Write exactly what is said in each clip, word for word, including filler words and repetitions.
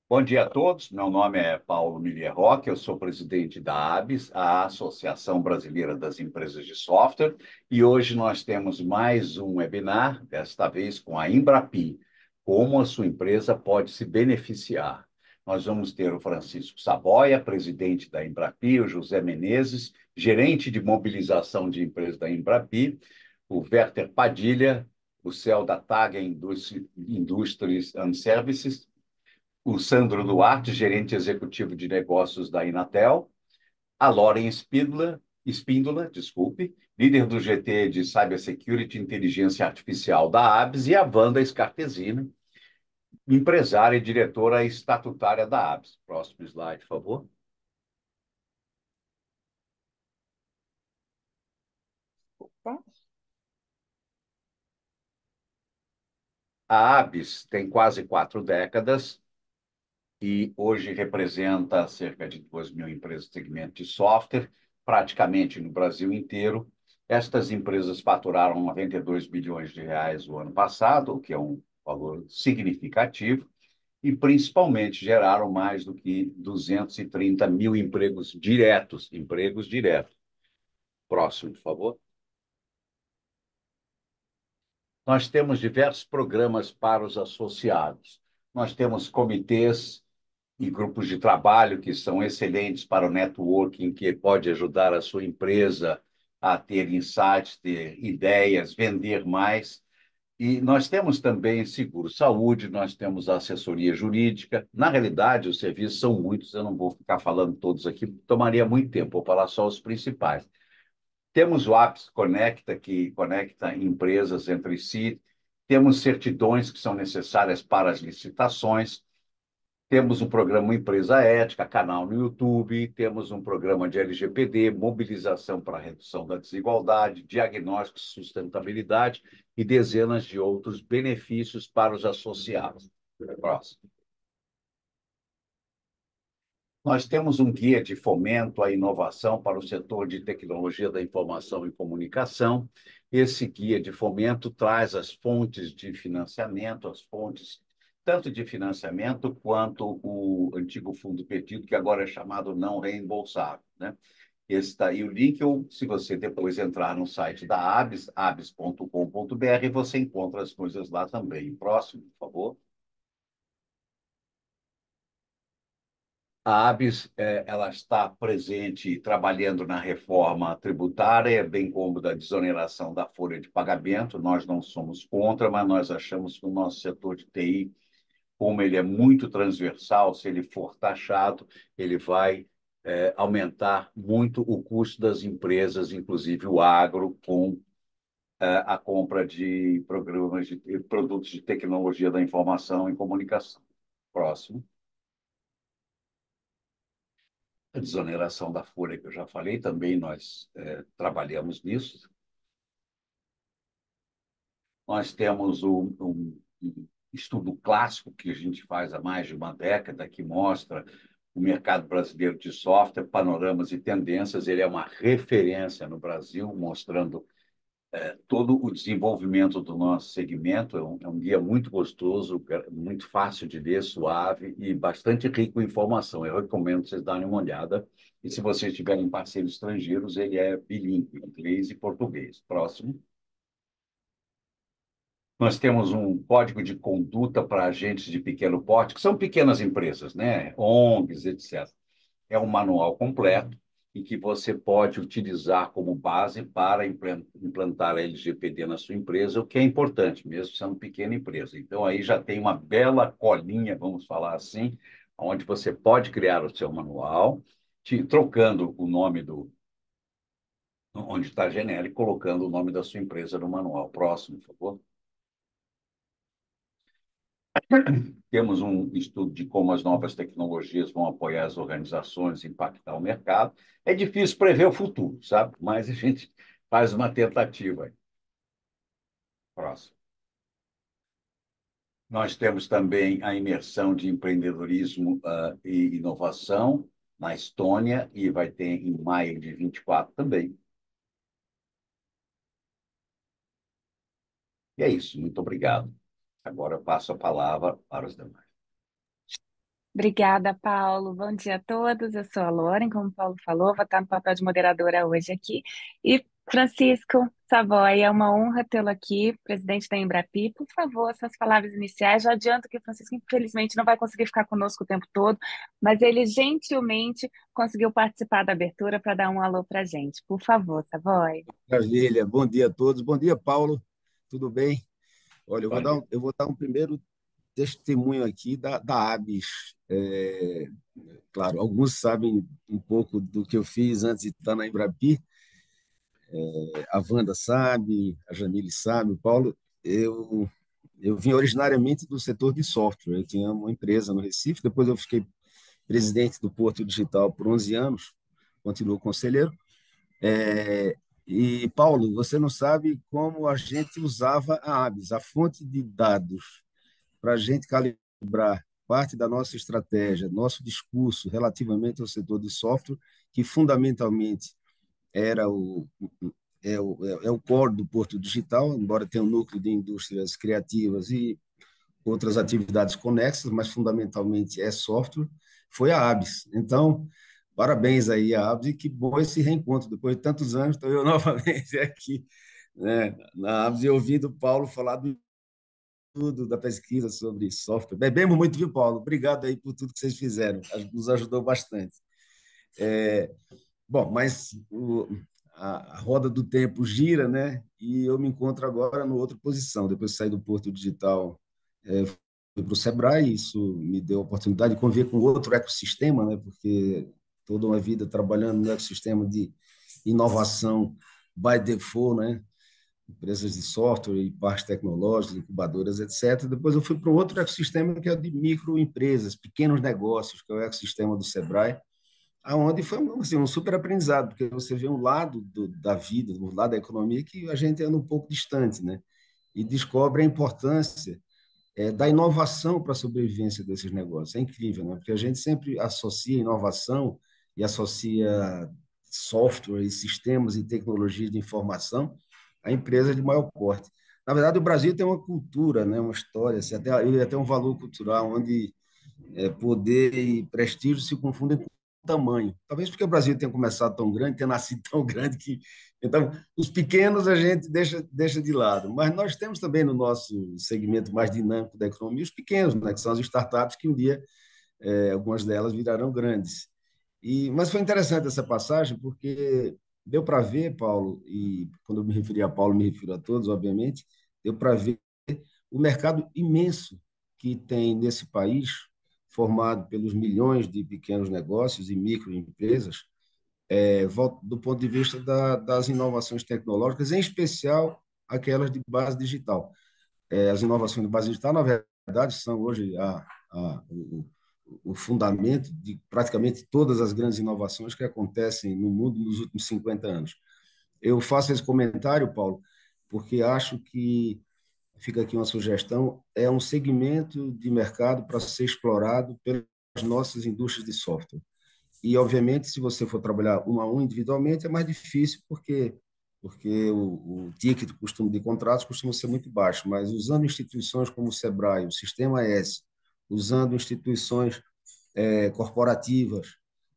Bom dia a todos. Meu nome é Paulo Milier Roque, eu sou presidente da ABS, a Associação Brasileira das Empresas de Software, e hoje nós temos mais um webinar, desta vez com a Embrapi, como a sua empresa pode se beneficiar. Nós vamos ter o Francisco Saboia, presidente da Embrapi, o José Menezes, gerente de mobilização de empresas da Embrapi, o Werther Padilha, o céu da TAG Industries and Services, o Sandro Duarte, gerente executivo de negócios da Inatel, a Lauren Spindler, Espíndola, desculpe, líder do G T de Cybersecurity e Inteligência Artificial da ABS, e a Wanda Scarpesini, empresária e diretora estatutária da ABS. Próximo slide, por favor. Tá? A ABS tem quase quatro décadas e hoje representa cerca de duas mil empresas do segmento de software, praticamente no Brasil inteiro. Estas empresas faturaram noventa e dois bilhões de reais o ano passado, o que é um valor significativo, e principalmente geraram mais do que duzentos e trinta mil empregos diretos, empregos diretos. Próximo, por favor. Nós temos diversos programas para os associados. Nós temos comitês e grupos de trabalho que são excelentes para o networking, que pode ajudar a sua empresa a ter insights, ter ideias, vender mais. E nós temos também seguro-saúde, nós temos assessoria jurídica. Na realidade, os serviços são muitos, eu não vou ficar falando todos aqui, tomaria muito tempo, vou falar só os principais. Temos o Apps Conecta, que conecta empresas entre si. Temos certidões que são necessárias para as licitações. Temos um programa Empresa Ética, canal no YouTube, temos um programa de L G P D, mobilização para a redução da desigualdade, diagnóstico de sustentabilidade e dezenas de outros benefícios para os associados. Próximo. Nós temos um guia de fomento à inovação para o setor de tecnologia da informação e comunicação. Esse guia de fomento traz as fontes de financiamento, as fontes tanto de financiamento quanto o antigo fundo perdido, que agora é chamado não reembolsável, né? Esse está aí o link, ou se você depois entrar no site da ABS, abs ponto com ponto br, você encontra as coisas lá também. Próximo, por favor. A ABS, eh, ela está presente e trabalhando na reforma tributária, bem como da desoneração da folha de pagamento. Nós não somos contra, mas nós achamos que o nosso setor de T I, como ele é muito transversal, se ele for taxado, ele vai eh, aumentar muito o custo das empresas, inclusive o agro, com eh, a compra de programas de produtos de tecnologia da informação e comunicação. Próximo. A desoneração da folha, que eu já falei, também nós é, trabalhamos nisso. Nós temos um, um, um estudo clássico que a gente faz há mais de uma década, que mostra o mercado brasileiro de software, panoramas e tendências. Ele é uma referência no Brasil, mostrando todo o desenvolvimento do nosso segmento. É um, é um guia muito gostoso, muito fácil de ler, suave e bastante rico em informação. Eu recomendo vocês darem uma olhada. E se vocês tiverem parceiros estrangeiros, ele é bilíngue, inglês e português. Próximo. Nós temos um código de conduta para agentes de pequeno porte, que são pequenas empresas, né? O N Gs, etcétera. É um manual completo e que você pode utilizar como base para implantar a L G P D na sua empresa, o que é importante, mesmo sendo pequena empresa. Então, aí já tem uma bela colinha, vamos falar assim, onde você pode criar o seu manual, te, trocando o nome do, onde está genérico, colocando o nome da sua empresa no manual. Próximo, por favor. Temos um estudo de como as novas tecnologias vão apoiar as organizações, impactar o mercado. É difícil prever o futuro, sabe? Mas a gente faz uma tentativa. Próximo. Nós temos também a imersão de empreendedorismo uh, e inovação na Estônia, e vai ter em maio de vinte e quatro também. E é isso. Muito obrigado. Agora eu passo a palavra para os demais. Obrigada, Paulo. Bom dia a todos. Eu sou a Lauren, como o Paulo falou, vou estar no papel de moderadora hoje aqui. E Francisco Savoy, é uma honra tê-lo aqui, presidente da Embrapi. Por favor, suas palavras iniciais. Já adianto que o Francisco, infelizmente, não vai conseguir ficar conosco o tempo todo, mas ele gentilmente conseguiu participar da abertura para dar um alô para a gente. Por favor, Savoy. Maravilha. Bom dia a todos. Bom dia, Paulo. Tudo bem? Olha, eu vou Bom dar dia. um, eu vou dar um primeiro testemunho aqui da, da ABS. É, claro, alguns sabem um pouco do que eu fiz antes de estar na Embrapi. A Wanda sabe, a Jamile sabe, o Paulo. Eu, eu vim originariamente do setor de software. Eu tinha uma empresa no Recife, depois eu fiquei presidente do Porto Digital por onze anos, continuo conselheiro. É, e, Paulo, você não sabe como a gente usava a ABS, a fonte de dados, para a gente calibrar parte da nossa estratégia, nosso discurso relativamente ao setor de software, que fundamentalmente era o, é, o, é o core do Porto Digital, embora tenha um núcleo de indústrias criativas e outras atividades conexas, mas fundamentalmente é software, foi a ABS. Então, parabéns aí a ABS e que bom esse reencontro. Depois de tantos anos, estou eu novamente aqui, né, na ABS e ouvindo o Paulo falar do tudo da pesquisa sobre software. Bebemos muito, viu, Paulo? Obrigado aí por tudo que vocês fizeram. Nos ajudou bastante. É, bom, mas o, a, a roda do tempo gira, né? E eu me encontro agora no outra posição. Depois de sair do Porto Digital, é, fui para o Sebrae. Isso me deu a oportunidade de conviver com outro ecossistema, né? Porque toda uma vida trabalhando no ecossistema de inovação by default, né? Empresas de software e partes tecnológicas, incubadoras, etcétera. Depois eu fui para um outro ecossistema que é o de microempresas, pequenos negócios, que é o ecossistema do Sebrae, aonde foi um, assim, um super aprendizado, porque você vê um lado do, da vida, um lado da economia que a gente anda um pouco distante, né? E descobre a importância é, da inovação para a sobrevivência desses negócios. É incrível, né? Porque a gente sempre associa inovação e associa software e sistemas e tecnologias de informação a empresas de maior porte. Na verdade, o Brasil tem uma cultura, né? Uma história, assim, até, até um valor cultural onde é, poder e prestígio se confundem com tamanho. Talvez porque o Brasil tenha começado tão grande, tenha nascido tão grande que então os pequenos a gente deixa deixa de lado. Mas nós temos também no nosso segmento mais dinâmico da economia os pequenos, né, que são as startups que um dia é, algumas delas virarão grandes. E mas foi interessante essa passagem porque deu para ver, Paulo, e quando eu me referi a Paulo, me refiro a todos, obviamente, deu para ver o mercado imenso que tem nesse país, formado pelos milhões de pequenos negócios e microempresas, é, do ponto de vista da, das inovações tecnológicas, em especial aquelas de base digital. É, as inovações de base digital, na verdade, são hoje a, a, o, o fundamento de praticamente todas as grandes inovações que acontecem no mundo nos últimos cinquenta anos. Eu faço esse comentário, Paulo, porque acho que fica aqui uma sugestão, é um segmento de mercado para ser explorado pelas nossas indústrias de software. E, obviamente, se você for trabalhar um a um individualmente, é mais difícil, porque porque o, o ticket costuma, de contratos costuma ser muito baixo, mas usando instituições como o Sebrae, o Sistema S, usando instituições é, corporativas,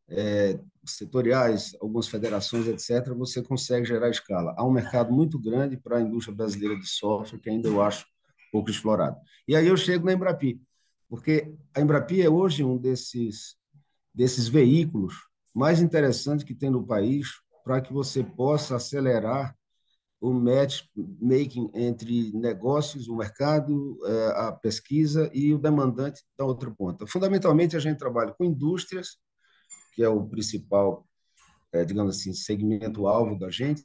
é, setoriais, algumas federações, etcétera, você consegue gerar escala. Há um mercado muito grande para a indústria brasileira de software que ainda eu acho pouco explorado. E aí eu chego na Embrapi, porque a Embrapi é hoje um desses, desses veículos mais interessantes que tem no país para que você possa acelerar o matchmaking entre negócios, o mercado, é, a pesquisa e o demandante da outra ponta. Fundamentalmente, a gente trabalha com indústrias, que é o principal, é, digamos assim, segmento-alvo da gente,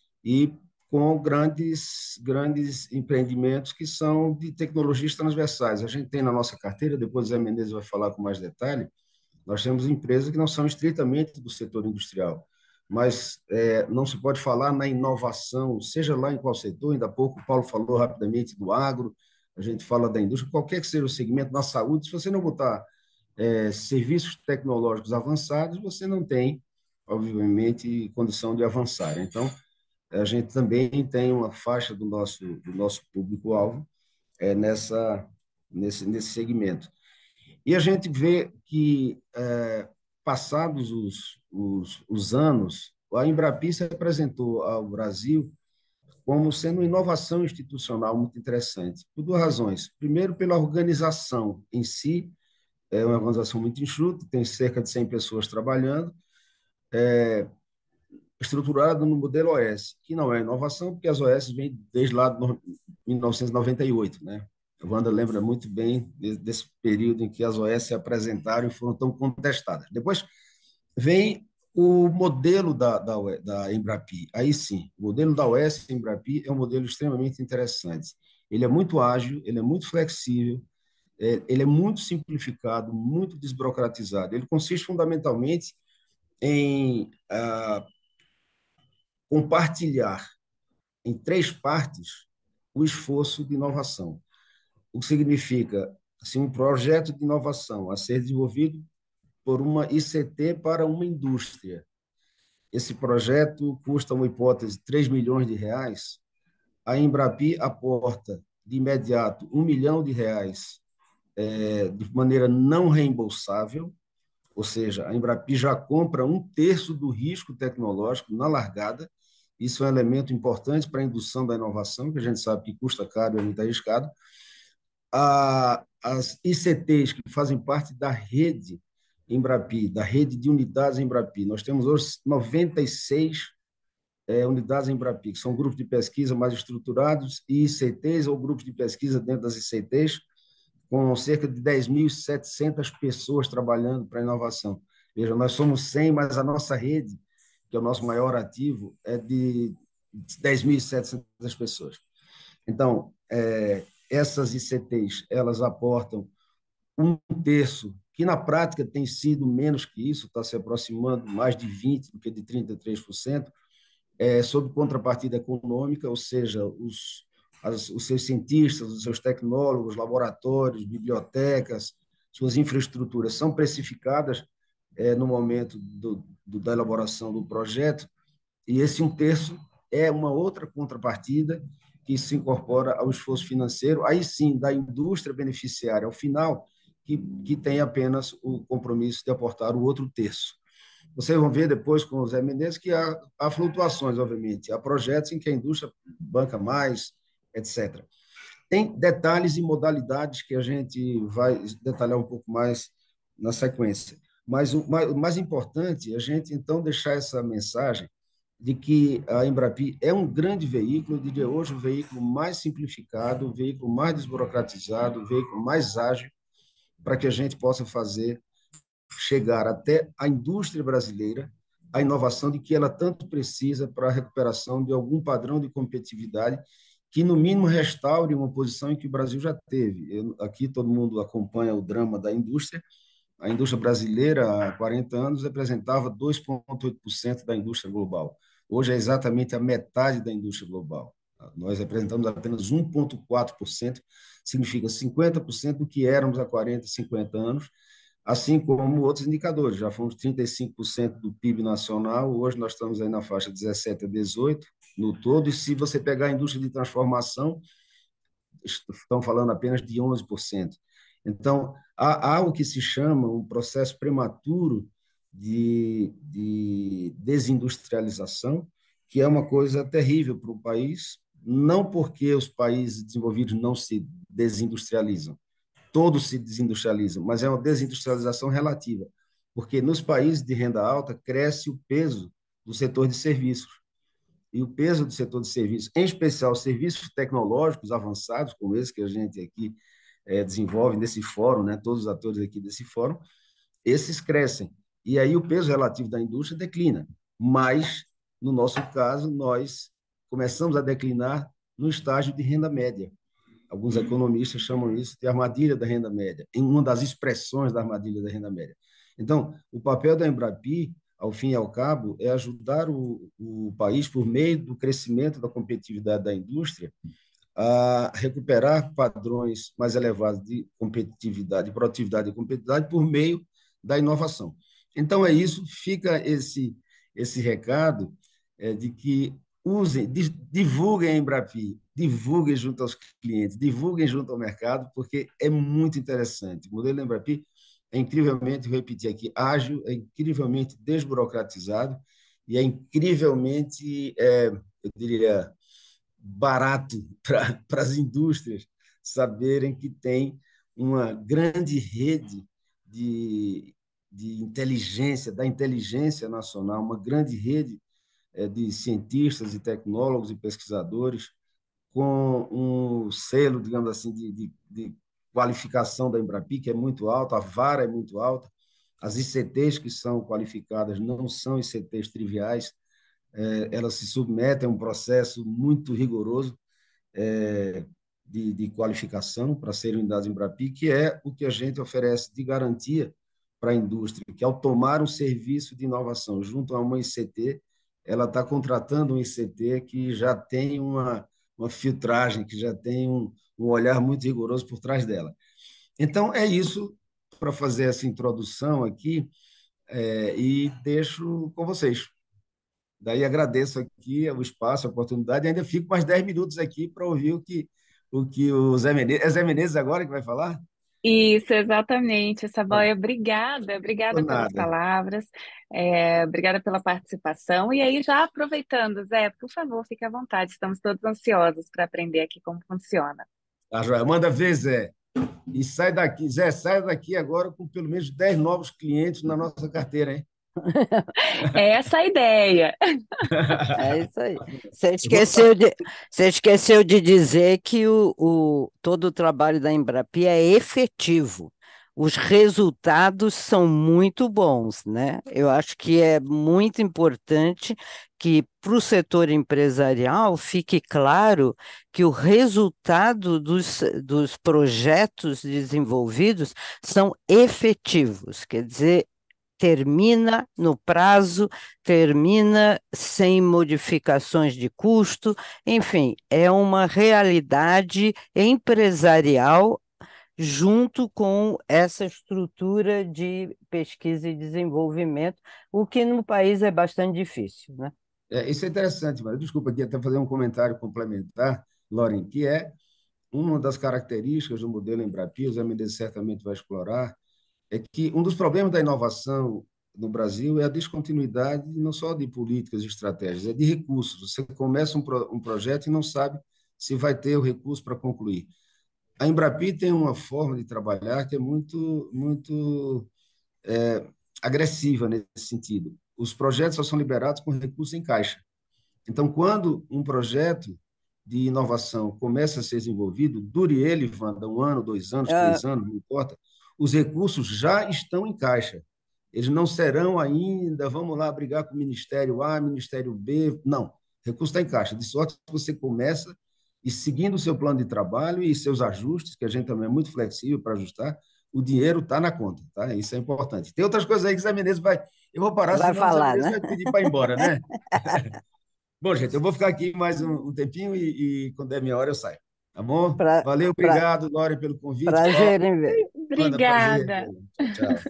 e com grandes, grandes empreendimentos que são de tecnologias transversais. A gente tem na nossa carteira, depois o Zé Menezes vai falar com mais detalhe, nós temos empresas que não são estritamente do setor industrial, mas é, não se pode falar na inovação, seja lá em qual setor, ainda há pouco o Paulo falou rapidamente do agro, a gente fala da indústria, qualquer que seja o segmento, na saúde, se você não botar é, serviços tecnológicos avançados, você não tem, obviamente, condição de avançar. Então, a gente também tem uma faixa do nosso, do nosso público-alvo é, nessa, nesse, nesse segmento. E a gente vê que, é, passados os, os, os anos, a Embrapi se apresentou ao Brasil como sendo uma inovação institucional muito interessante, por duas razões. Primeiro, pela organização em si, é uma organização muito enxuta, tem cerca de cem pessoas trabalhando, estruturada no modelo O S, que não é inovação, porque as O S vêm desde lá de mil novecentos e noventa e oito, né? A Wanda lembra muito bem desse período em que as O S se apresentaram e foram tão contestadas. Depois vem o modelo da, da, da Embrapi. Aí sim, o modelo da O S Embrapi é um modelo extremamente interessante. Ele é muito ágil, ele é muito flexível, é, ele é muito simplificado, muito desburocratizado. Ele consiste fundamentalmente em ah, compartilhar em três partes o esforço de inovação. O que significa assim, um projeto de inovação a ser desenvolvido por uma I C T para uma indústria. Esse projeto custa, uma hipótese, três milhões de reais. A Embrapi aporta de imediato um milhão de reais é, de maneira não reembolsável, ou seja, a Embrapi já compra um terço do risco tecnológico na largada. Isso é um elemento importante para a indução da inovação, que a gente sabe que custa caro e é muito arriscado. A, as I C Ts que fazem parte da rede Embrapi, da rede de unidades Embrapi, nós temos hoje noventa e seis é, unidades Embrapi, que são grupos de pesquisa mais estruturados, e I C Ts ou grupos de pesquisa dentro das I C Ts, com cerca de dez mil e setecentas pessoas trabalhando para a inovação. Veja, nós somos cem, mas a nossa rede, que é o nosso maior ativo, é de dez mil e setecentas pessoas. Então, é, essas I C Ts, elas aportam um terço, que na prática tem sido menos que isso, está se aproximando mais de vinte por cento do que de trinta e três por cento, é, sob contrapartida econômica, ou seja, os, as, os seus cientistas, os seus tecnólogos, laboratórios, bibliotecas, suas infraestruturas são precificadas é, no momento do, do, da elaboração do projeto, e esse um terço é uma outra contrapartida que se incorpora ao esforço financeiro, aí sim, da indústria beneficiária ao final, que, que tem apenas o compromisso de aportar o outro terço. Vocês vão ver depois com o Zé Menezes que há, há flutuações, obviamente, há projetos em que a indústria banca mais, etcétera. Tem detalhes e modalidades que a gente vai detalhar um pouco mais na sequência. Mas o mais, o mais importante é a gente, então, deixar essa mensagem de que a Embrapi é um grande veículo, eu diria hoje o veículo mais simplificado, o veículo mais desburocratizado, o veículo mais ágil, para que a gente possa fazer chegar até a indústria brasileira a inovação de que ela tanto precisa para a recuperação de algum padrão de competitividade que, no mínimo, restaure uma posição em que o Brasil já teve. Eu, aqui todo mundo acompanha o drama da indústria. A indústria brasileira, há quarenta anos, representava dois vírgula oito por cento da indústria global. Hoje é exatamente a metade da indústria global. Nós representamos apenas um vírgula quatro por cento, significa cinquenta por cento do que éramos há quarenta, cinquenta anos, assim como outros indicadores. Já fomos trinta e cinco por cento do P I B nacional, hoje nós estamos aí na faixa dezessete a dezoito no todo, e se você pegar a indústria de transformação, estão falando apenas de onze por cento. Então, há, há o que se chama um processo prematuro de, de desindustrialização, que é uma coisa terrível para o país, não porque os países desenvolvidos não se desindustrializam, todos se desindustrializam, mas é uma desindustrialização relativa, porque nos países de renda alta cresce o peso do setor de serviços. E o peso do setor de serviços, em especial serviços tecnológicos avançados, como esse que a gente aqui é, desenvolve nesse fórum, né, todos os atores aqui desse fórum, esses crescem. E aí o peso relativo da indústria declina. Mas, no nosso caso, nós começamos a declinar no estágio de renda média. Alguns economistas chamam isso de armadilha da renda média, em uma das expressões da armadilha da renda média. Então, o papel da Embrapi, ao fim e ao cabo, é ajudar o, o país, por meio do crescimento da competitividade da indústria, a recuperar padrões mais elevados de competitividade, de produtividade e competitividade por meio da inovação. Então, é isso, fica esse, esse recado é, de que usem, divulguem a Embrapi, divulguem junto aos clientes, divulguem junto ao mercado, porque é muito interessante. O modelo da Embrapi é incrivelmente, vou repetir aqui, ágil, é incrivelmente desburocratizado e é incrivelmente, é, eu diria, barato para as indústrias saberem que tem uma grande rede de, de inteligência, da inteligência nacional, uma grande rede é, de cientistas e tecnólogos e pesquisadores com um selo, digamos assim, de, de, de qualificação da Embrapi, que é muito alto, a vara é muito alta, as I C Ts que são qualificadas não são I C Ts triviais, é, elas se submetem a um processo muito rigoroso é, de, de qualificação para serem unidades Embrapi, que é o que a gente oferece de garantia para a indústria, que ao tomar um serviço de inovação junto a uma I C T, ela está contratando um I C T que já tem uma, uma filtragem, que já tem um, um olhar muito rigoroso por trás dela. Então, é isso para fazer essa introdução aqui é, e deixo com vocês. Daí agradeço aqui o espaço, a oportunidade, e ainda fico mais dez minutos aqui para ouvir o que o, que o Zé Menezes... É Zé Menezes agora que vai falar? Isso, exatamente, Não, Saboia. Obrigada, por obrigada pelas nada. palavras, é, obrigada pela participação. E aí, já aproveitando, Zé, por favor, fique à vontade, estamos todos ansiosos para aprender aqui como funciona. Tá, joia. Manda ver, Zé. E sai daqui, Zé, sai daqui agora com pelo menos dez novos clientes na nossa carteira, hein? É essa a ideia. É isso aí. Você Eu vou... esqueceu de, você esqueceu de dizer que o, o, todo o trabalho da Embrapi é efetivo. Os resultados são muito bons, né? Eu acho que é muito importante que para o setor empresarial fique claro que o resultado dos, dos projetos desenvolvidos são efetivos, quer dizer, termina no prazo, termina sem modificações de custo, enfim, é uma realidade empresarial junto com essa estrutura de pesquisa e desenvolvimento, o que no país é bastante difícil, né? É, isso é interessante, mas desculpa aqui até fazer um comentário complementar, Loren, que é uma das características do modelo Embrapi, o Zé Mendes certamente vai explorar, é que um dos problemas da inovação no Brasil é a descontinuidade não só de políticas e estratégias, é de recursos. Você começa um, pro, um projeto e não sabe se vai ter o recurso para concluir. A Embrapi tem uma forma de trabalhar que é muito, muito é, agressiva nesse sentido. Os projetos só são liberados com recursos em caixa. Então, quando um projeto de inovação começa a ser desenvolvido, dure ele, Wanda, um ano, dois anos, Ah, três anos, não importa, os recursos já estão em caixa. Eles não serão ainda, vamos lá brigar com o Ministério A, Ministério B, não. O recurso está em caixa. De sorte que você começa e, seguindo o seu plano de trabalho e seus ajustes, que a gente também é muito flexível para ajustar, o dinheiro está na conta, tá? Isso é importante. Tem outras coisas aí que o Zé Menezes vai... Eu vou parar, vai senão o Zé falar, Menezes né? vai pedir para ir embora, né? Bom, gente, eu vou ficar aqui mais um, um tempinho e, e quando der minha hora eu saio. Tá bom? Pra, Valeu, pra, obrigado, Lore, pelo convite. prazer em ver. Manda prazer. Obrigada. Tchau, tchau.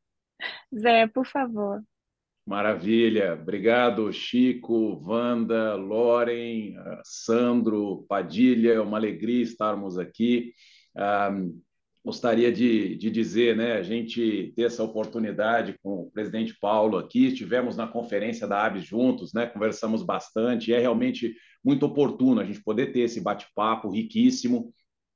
Zé, por favor. Maravilha. Obrigado, Chico, Wanda, Loren, ah, Sandro, Padilha. É uma alegria estarmos aqui. Ah, gostaria de, de dizer, né, a gente ter essa oportunidade com o presidente Paulo aqui, estivemos na conferência da ABS juntos, né, conversamos bastante, e é realmente muito oportuno a gente poder ter esse bate-papo riquíssimo.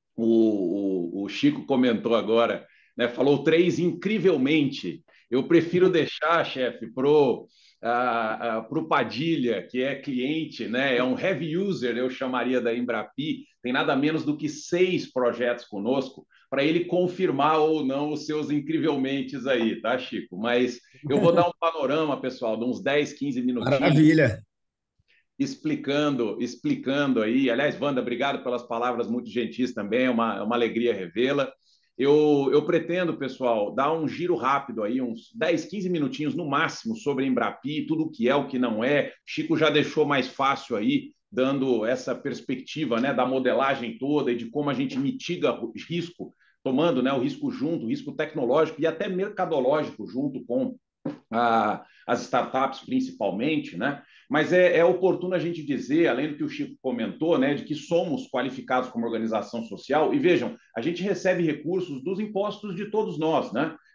O, o, o Chico comentou agora, né, falou três incrivelmente. Eu prefiro deixar, chefe, pro uh, uh, pro Padilha, que é cliente, né, é um heavy user, eu chamaria da Embrapi, tem nada menos do que seis projetos conosco, para ele confirmar ou não os seus incrivelmente aí, tá, Chico? Mas eu vou dar um panorama, pessoal, de uns dez, quinze minutinhos Maravilha. explicando, explicando aí. Aliás, Wanda, obrigado pelas palavras muito gentis também, é uma, é uma alegria revê-la. Eu, eu pretendo, pessoal, dar um giro rápido aí, uns dez, quinze minutinhos no máximo sobre a Embrapi, tudo o que é, o que não é. Chico já deixou mais fácil aí, dando essa perspectiva, né, da modelagem toda e de como a gente mitiga risco, tomando, né, o risco junto, o risco tecnológico e até mercadológico junto com a, as startups principalmente, né? Mas é, é oportuno a gente dizer, além do que o Chico comentou, né, de que somos qualificados como organização social, e vejam, a gente recebe recursos dos impostos de todos nós, né?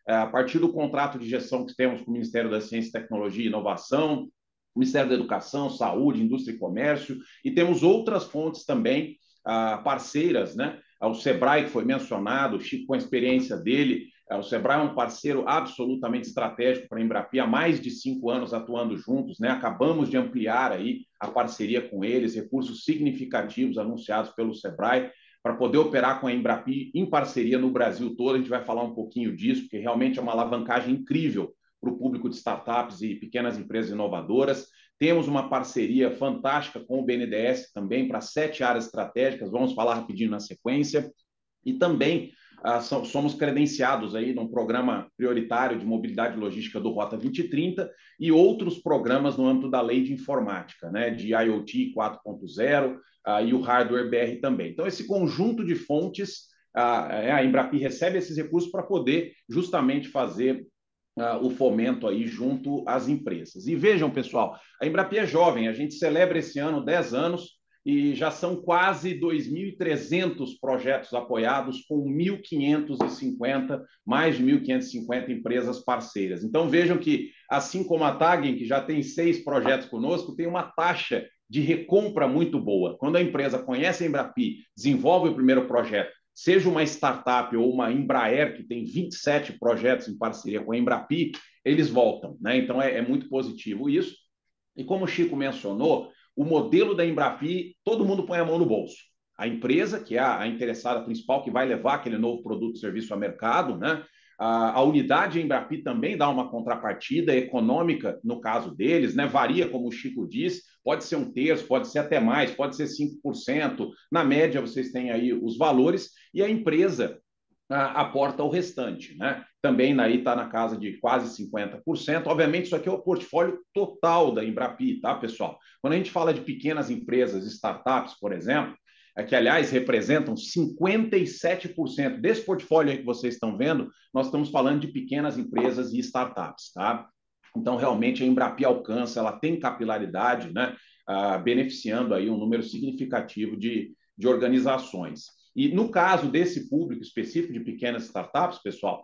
a partir do contrato de gestão que temos com o Ministério da Ciência, Tecnologia e Inovação, Ministério da Educação, Saúde, Indústria e Comércio, e temos outras fontes também uh, parceiras, né? O Sebrae, que foi mencionado, o Chico com a experiência dele, uh, o Sebrae é um parceiro absolutamente estratégico para a Embrapi, há mais de cinco anos atuando juntos, né? Acabamos de ampliar aí a parceria com eles, recursos significativos anunciados pelo Sebrae, para poder operar com a Embrapi em parceria no Brasil todo. A gente vai falar um pouquinho disso, porque realmente é uma alavancagem incrível para o público de startups e pequenas empresas inovadoras. Temos uma parceria fantástica com o B N D E S também para sete áreas estratégicas, vamos falar rapidinho na sequência. E também ah, somos credenciados aí num programa prioritário de mobilidade e logística do Rota vinte e trinta e outros programas no âmbito da lei de informática, né, de IoT quatro ponto zero ah, e o Hardware B R também. Então, esse conjunto de fontes, ah, a Embrapi recebe esses recursos para poder justamente fazer Uh, o fomento aí junto às empresas. E vejam, pessoal, a Embrapi é jovem, a gente celebra esse ano dez anos e já são quase dois mil e trezentos projetos apoiados com mil quinhentos e cinquenta, mais de mil quinhentas e cinquenta empresas parceiras. Então vejam que, assim como a Tagem, que já tem seis projetos conosco, tem uma taxa de recompra muito boa. Quando a empresa conhece a Embrapi, desenvolve o primeiro projeto, seja uma startup ou uma Embraer, que tem vinte e sete projetos em parceria com a Embrapi, eles voltam, né? Então é, é muito positivo isso. E como o Chico mencionou, o modelo da Embrapi, todo mundo põe a mão no bolso. A empresa, que é a, a interessada principal, que vai levar aquele novo produto e serviço ao mercado, né? A, a unidade Embrapi também dá uma contrapartida econômica, no caso deles, né? Varia, como o Chico disse, pode ser um terço, pode ser até mais, pode ser cinco por cento. Na média, vocês têm aí os valores e a empresa a, aporta o restante, né? Também aí está na casa de quase cinquenta por cento. Obviamente, isso aqui é o portfólio total da Embrapi, tá, pessoal? Quando a gente fala de pequenas empresas, startups, por exemplo, é que, aliás, representam cinquenta e sete por cento desse portfólio aí que vocês estão vendo, nós estamos falando de pequenas empresas e startups, tá? Então, realmente, a Embrapi alcança, ela tem capilaridade, né? Uh, beneficiando aí um número significativo de, de organizações. E no caso desse público específico de pequenas startups, pessoal,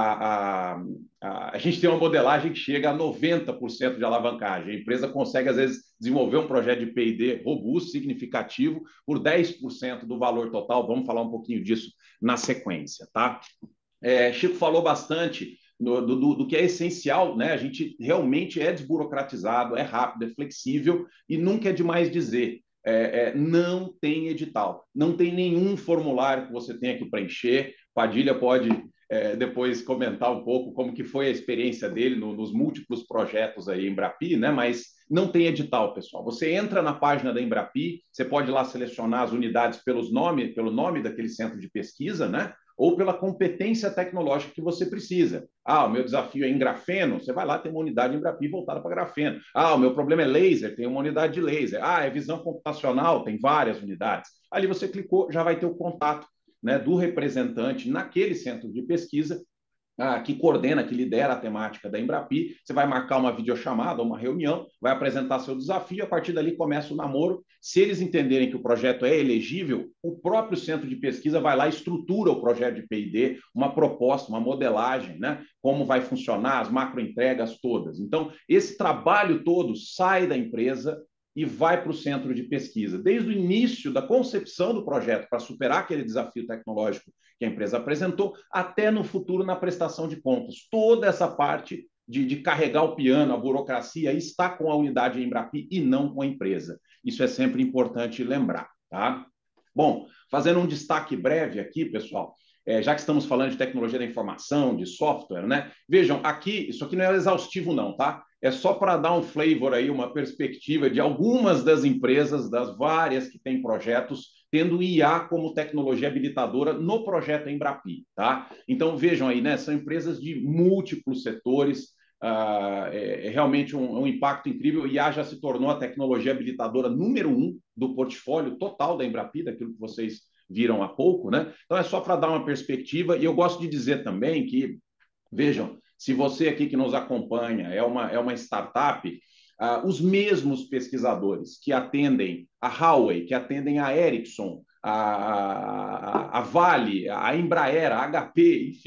a, a, a, a gente tem uma modelagem que chega a noventa por cento de alavancagem. A empresa consegue, às vezes, desenvolver um projeto de P e D robusto, significativo, por dez por cento do valor total. Vamos falar um pouquinho disso na sequência, tá? É, Chico falou bastante do, do, do que é essencial, né? A gente realmente é desburocratizado, é rápido, é flexível e nunca é demais dizer. É, é, não tem edital, não tem nenhum formulário que você tenha que preencher. Padilha pode é, depois comentar um pouco como que foi a experiência dele no, nos múltiplos projetos aí em Embrapi, né? Mas não tem edital, pessoal. Você entra na página da Embrapi, você pode lá selecionar as unidades pelos nome, pelo nome daquele centro de pesquisa, né? Ou pela competência tecnológica que você precisa. Ah, o meu desafio é em grafeno, você vai lá, tem uma unidade em Embrapi voltada para grafeno. Ah, o meu problema é laser, tem uma unidade de laser. Ah, é visão computacional, tem várias unidades. Ali você clicou, já vai ter o contato, né, do representante naquele centro de pesquisa, ah, que coordena, que lidera a temática da Embrapi. Você vai marcar uma videochamada, uma reunião, vai apresentar seu desafio, a partir dali começa o namoro. Se eles entenderem que o projeto é elegível, o próprio centro de pesquisa vai lá e estrutura o projeto de P e D, uma proposta, uma modelagem, né? Como vai funcionar, as macroentregas todas. Então, esse trabalho todo sai da empresa e vai para o centro de pesquisa. Desde o início da concepção do projeto, para superar aquele desafio tecnológico que a empresa apresentou, até no futuro na prestação de contas. Toda essa parte de, de carregar o piano, a burocracia, está com a unidade Embrapi e não com a empresa. Isso é sempre importante lembrar, tá? Bom, fazendo um destaque breve aqui, pessoal, é, já que estamos falando de tecnologia da informação, de software, né? Vejam, aqui, isso aqui não é exaustivo não, tá? É só para dar um flavor aí, uma perspectiva de algumas das empresas, das várias que têm projetos, tendo I A como tecnologia habilitadora no projeto Embrapi, tá? Então, vejam aí, né? São empresas de múltiplos setores, uh, é, é realmente um, um impacto incrível. O I A já se tornou a tecnologia habilitadora número um do portfólio total da Embrapi, daquilo que vocês viram há pouco, né? Então, é só para dar uma perspectiva. E eu gosto de dizer também que, vejam, se você aqui que nos acompanha é uma, é uma startup, uh, os mesmos pesquisadores que atendem a Huawei, que atendem a Ericsson, a, a, a Vale, a Embraer, a H P, enfim,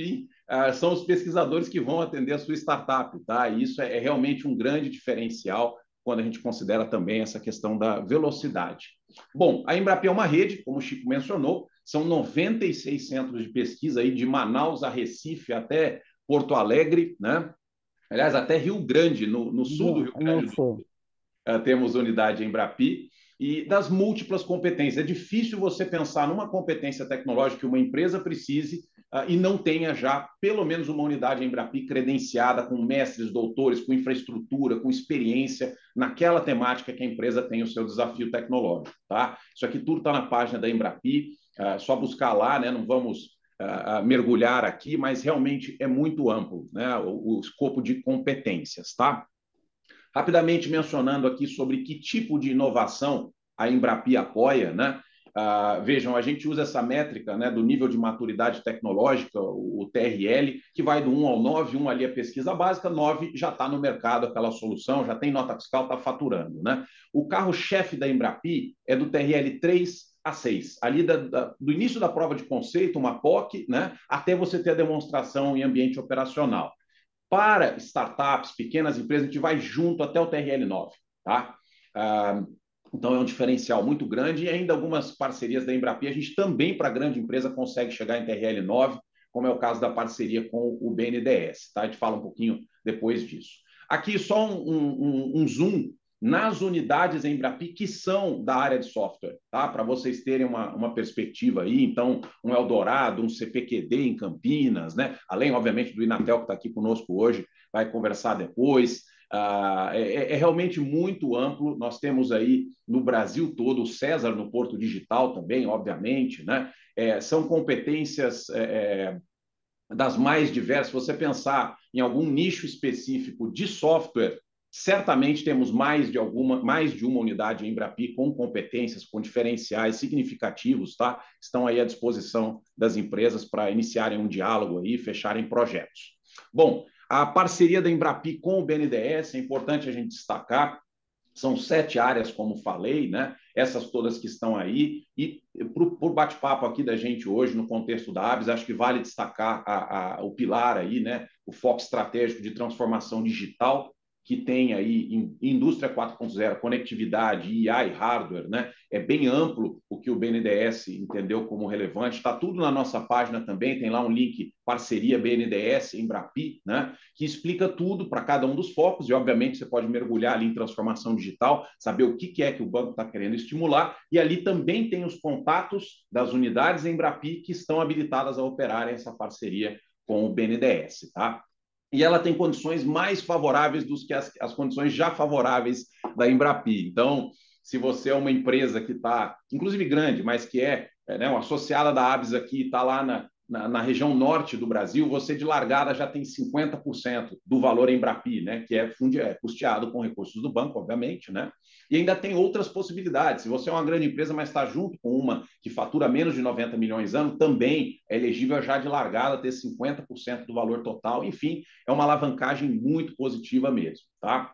uh, são os pesquisadores que vão atender a sua startup, tá? E isso é, é realmente um grande diferencial quando a gente considera também essa questão da velocidade. Bom, a Embrapi é uma rede, como o Chico mencionou, são noventa e seis centros de pesquisa aí de Manaus a Recife até Porto Alegre, né? Aliás, até Rio Grande, no, no sul do Rio Não Grande do foi. Sul, uh, temos unidade Embrapi, e das múltiplas competências. É difícil você pensar numa competência tecnológica que uma empresa precise uh, e não tenha já pelo menos uma unidade Embrapi credenciada com mestres, doutores, com infraestrutura, com experiência naquela temática que a empresa tem o seu desafio tecnológico. Tá? Isso aqui tudo está na página da Embrapi, uh, só buscar lá, né? Não vamos uh, uh, mergulhar aqui, mas realmente é muito amplo, né? o, o escopo de competências. Tá? Rapidamente mencionando aqui sobre que tipo de inovação a Embrapi apoia, né? Ah, vejam, a gente usa essa métrica, né, do nível de maturidade tecnológica, o T R L, que vai do um ao nove, um ali é pesquisa básica, nove já está no mercado aquela solução, já tem nota fiscal, está faturando. Né? O carro-chefe da Embrapi é do T R L três a seis, ali da, da, do início da prova de conceito, uma P O C, né, até você ter a demonstração em ambiente operacional. Para startups, pequenas empresas, a gente vai junto até o T R L nove. Tá? Ah, então, é um diferencial muito grande e ainda algumas parcerias da Embrapi, a gente também, para grande empresa, consegue chegar em T R L nove, como é o caso da parceria com o B N D E S. Tá? A gente fala um pouquinho depois disso. Aqui, só um, um, um zoom nas unidades Embrapi que são da área de software, tá? Para vocês terem uma, uma perspectiva aí. Então, um Eldorado, um C P Q D em Campinas, né? Além, obviamente, do Inatel, que está aqui conosco hoje, vai conversar depois. Ah, é, é realmente muito amplo. Nós temos aí no Brasil todo o César no Porto Digital também, obviamente, né? É, são competências é, das mais diversas. Se você pensar em algum nicho específico de software, certamente temos mais de alguma, mais de uma unidade em Embrapi com competências, com diferenciais significativos, tá? Estão aí à disposição das empresas para iniciarem um diálogo aí, fecharem projetos. Bom, a parceria da Embrapi com o B N D E S é importante a gente destacar. São sete áreas, como falei, né? Essas todas que estão aí. E por bate-papo aqui da gente hoje, no contexto da ABS, acho que vale destacar a, a, o pilar aí, né? O foco estratégico de transformação digital, que tem aí em indústria quatro ponto zero, conectividade, I A e hardware, né? É bem amplo o que o B N D E S entendeu como relevante. Está tudo na nossa página também, tem lá um link parceria B N D E S, Embrapi, né? Que explica tudo para cada um dos focos, e obviamente você pode mergulhar ali em transformação digital, saber o que é que o banco está querendo estimular, e ali também tem os contatos das unidades Embrapi que estão habilitadas a operarem essa parceria com o B N D E S, tá? E ela tem condições mais favoráveis do que as, as condições já favoráveis da Embrapi. Então, se você é uma empresa que está, inclusive grande, mas que é, é né, uma associada da ABS aqui, está lá na, na, na região norte do Brasil, você de largada já tem cinquenta por cento do valor Embrapi, né, que é, fundi, é custeado com recursos do banco, obviamente, né? E ainda tem outras possibilidades. Se você é uma grande empresa, mas está junto com uma que fatura menos de noventa milhões ano, também é elegível já de largada ter cinquenta por cento do valor total. Enfim, é uma alavancagem muito positiva mesmo. Tá?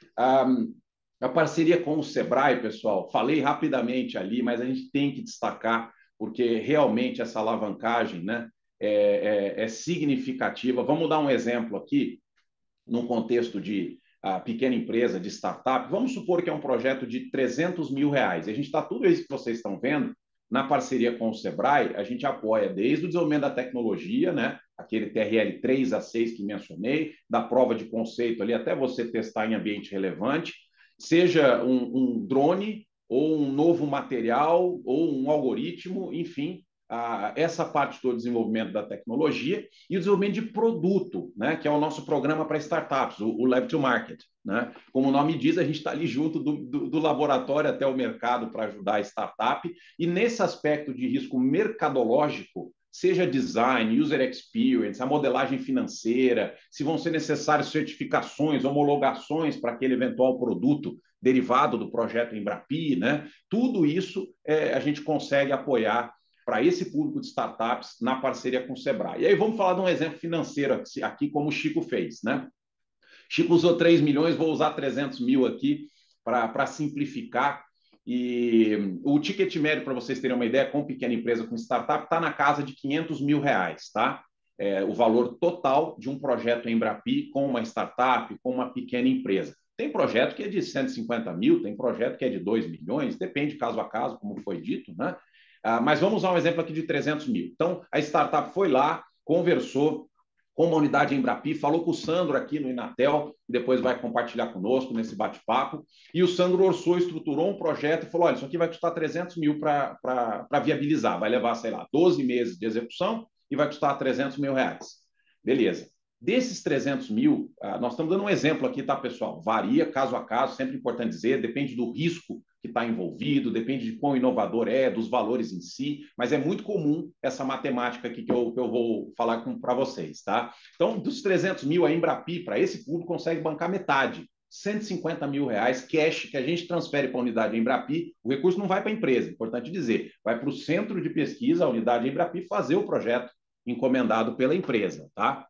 Um, a parceria com o Sebrae, pessoal, falei rapidamente ali, mas a gente tem que destacar, porque realmente essa alavancagem, né, é, é, é significativa. Vamos dar um exemplo aqui, num contexto de a pequena empresa, de startup. Vamos supor que é um projeto de trezentos mil reais. A gente está tudo isso que vocês estão vendo na parceria com o Sebrae. A gente apoia desde o desenvolvimento da tecnologia, né? Aquele T R L três a seis que mencionei, da prova de conceito ali até você testar em ambiente relevante, seja um, um drone ou um novo material ou um algoritmo, enfim, a, essa parte do desenvolvimento da tecnologia e o desenvolvimento de produto, né, que é o nosso programa para startups, o, o Lab to Market. Né? Como o nome diz, a gente está ali junto do, do, do laboratório até o mercado para ajudar a startup, e nesse aspecto de risco mercadológico, seja design, user experience, a modelagem financeira, se vão ser necessárias certificações, homologações para aquele eventual produto derivado do projeto Embrapi, né? Tudo isso é, a gente consegue apoiar para esse público de startups na parceria com o Sebrae. E aí vamos falar de um exemplo financeiro aqui, como o Chico fez, né? Chico usou três milhões, vou usar trezentos mil aqui para simplificar. E o ticket médio, para vocês terem uma ideia, com pequena empresa, com startup, está na casa de quinhentos mil reais, tá? é, o valor total de um projeto Embrapi com uma startup, com uma pequena empresa. Tem projeto que é de cento e cinquenta mil, tem projeto que é de dois milhões, depende caso a caso, como foi dito, né? Ah, mas vamos usar um exemplo aqui de trezentos mil. Então, a startup foi lá, conversou com uma unidade Embrapi, falou com o Sandro aqui no Inatel, depois vai compartilhar conosco nesse bate-papo, e o Sandro orçou, estruturou um projeto e falou, olha, isso aqui vai custar trezentos mil para viabilizar, vai levar, sei lá, doze meses de execução e vai custar trezentos mil reais. Beleza. Desses trezentos mil, nós estamos dando um exemplo aqui, tá, pessoal? Varia caso a caso, sempre importante dizer, depende do risco que está envolvido, depende de quão inovador é, dos valores em si, mas é muito comum essa matemática aqui que eu, que eu vou falar para vocês, tá? Então, dos trezentos mil, a Embrapi, para esse público, consegue bancar metade, cento e cinquenta mil reais cash que a gente transfere para a unidade Embrapi. O recurso não vai para a empresa, importante dizer, vai para o centro de pesquisa, a unidade Embrapi, fazer o projeto encomendado pela empresa, tá?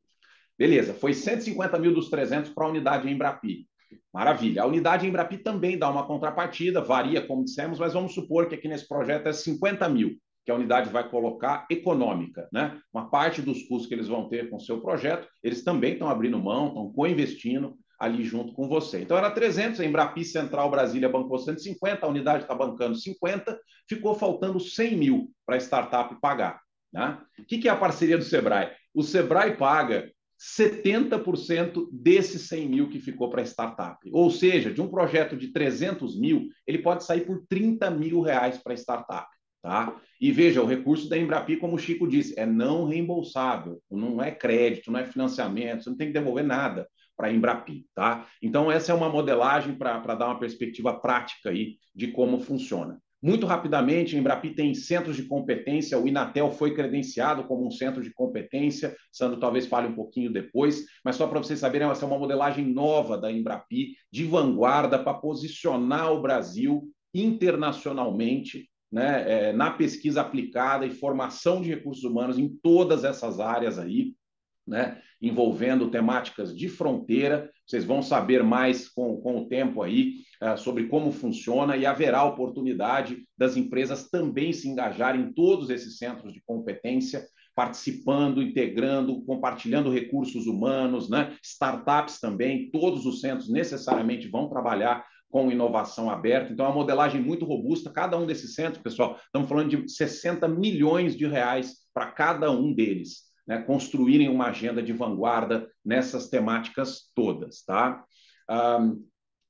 Beleza, foi cento e cinquenta mil dos trezentos para a unidade Embrapi. Maravilha. A unidade Embrapi também dá uma contrapartida, varia, como dissemos, mas vamos supor que aqui nesse projeto é cinquenta mil, que a unidade vai colocar econômica, né? Uma parte dos custos que eles vão ter com o seu projeto, eles também estão abrindo mão, estão co-investindo ali junto com você. Então era trezentos, a Embrapi Central Brasília bancou cento e cinquenta, a unidade está bancando cinquenta, ficou faltando cem mil para a startup pagar, né? O que é a parceria do Sebrae? O Sebrae paga setenta por cento desses cem mil que ficou para a startup. Ou seja, de um projeto de trezentos mil, ele pode sair por trinta mil reais para a startup. Tá? E veja, o recurso da Embrapi, como o Chico disse, é não reembolsável, não é crédito, não é financiamento, você não tem que devolver nada para a Embrapi. Tá? Então, essa é uma modelagem para dar uma perspectiva prática aí de como funciona. Muito rapidamente, a Embrapi tem centros de competência, o Inatel foi credenciado como um centro de competência, Sandro talvez fale um pouquinho depois, mas só para vocês saberem, essa é uma modelagem nova da Embrapi, de vanguarda, para posicionar o Brasil internacionalmente, né, é, na pesquisa aplicada e formação de recursos humanos em todas essas áreas aí, né, envolvendo temáticas de fronteira. Vocês vão saber mais com, com o tempo aí uh, sobre como funciona e haverá oportunidade das empresas também se engajarem em todos esses centros de competência, participando, integrando, compartilhando recursos humanos, né, startups também, todos os centros necessariamente vão trabalhar com inovação aberta. Então, é uma modelagem muito robusta. Cada um desses centros, pessoal, estamos falando de sessenta milhões de reais para cada um deles, né, construírem uma agenda de vanguarda nessas temáticas todas. Tá? Um,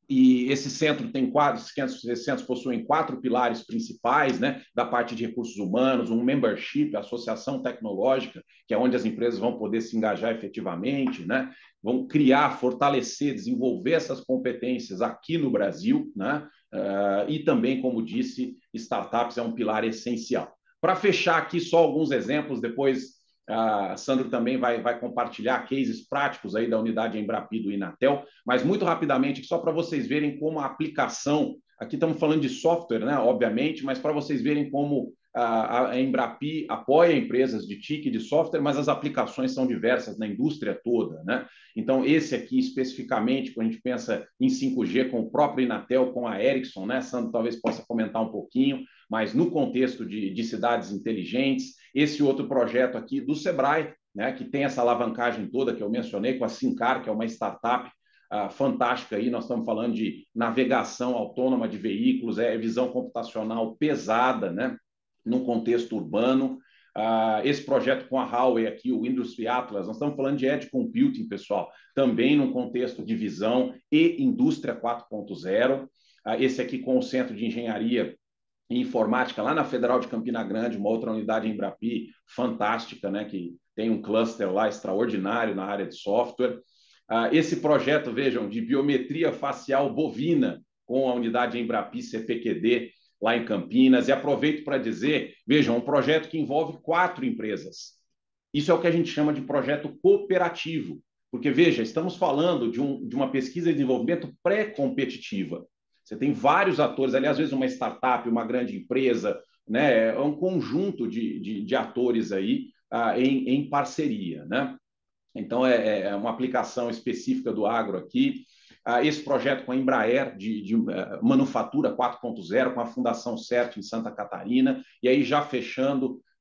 e esse centro tem quatro, esses centros possuem quatro pilares principais, né, da parte de recursos humanos, um membership, associação tecnológica, que é onde as empresas vão poder se engajar efetivamente, né, vão criar, fortalecer, desenvolver essas competências aqui no Brasil, né, uh, e também, como disse, startups é um pilar essencial. Para fechar aqui só alguns exemplos, depois a Sandro também vai, vai compartilhar cases práticos aí da unidade Embrapi do Inatel, mas muito rapidamente, só para vocês verem como a aplicação, aqui estamos falando de software, né, obviamente, mas para vocês verem como a, a Embrapi apoia empresas de T I C e de software, mas as aplicações são diversas na indústria toda, né? Então, esse aqui, especificamente, quando a gente pensa em cinco G com o próprio Inatel, com a Ericsson, né? Sandro talvez possa comentar um pouquinho, mas no contexto de, de cidades inteligentes, esse outro projeto aqui do Sebrae, né, que tem essa alavancagem toda que eu mencionei, com a Sincar, que é uma startup uh, fantástica aí, nós estamos falando de navegação autônoma de veículos, é visão computacional pesada, né, num contexto urbano. Uh, esse projeto com a Huawei aqui, o Industry Atlas, nós estamos falando de edge computing, pessoal, também num contexto de visão e indústria quatro ponto zero. Uh, esse aqui com o Centro de Engenharia e Informática, lá na Federal de Campina Grande, uma outra unidade Embrapi fantástica, né, que tem um cluster lá extraordinário na área de software. Uh, esse projeto, vejam, de biometria facial bovina, com a unidade Embrapi C P Q D, lá em Campinas. E aproveito para dizer, vejam, um projeto que envolve quatro empresas. Isso é o que a gente chama de projeto cooperativo, porque, veja, estamos falando de, um, de uma pesquisa e desenvolvimento pré-competitiva. Você tem vários atores, ali, às vezes uma startup, uma grande empresa, né? É um conjunto de, de, de atores aí ah, em, em parceria, né? Então, é, é uma aplicação específica do agro aqui. Ah, esse projeto com a Embraer de, de uh, manufatura quatro ponto zero, com a Fundação CERT em Santa Catarina, e aí já fechando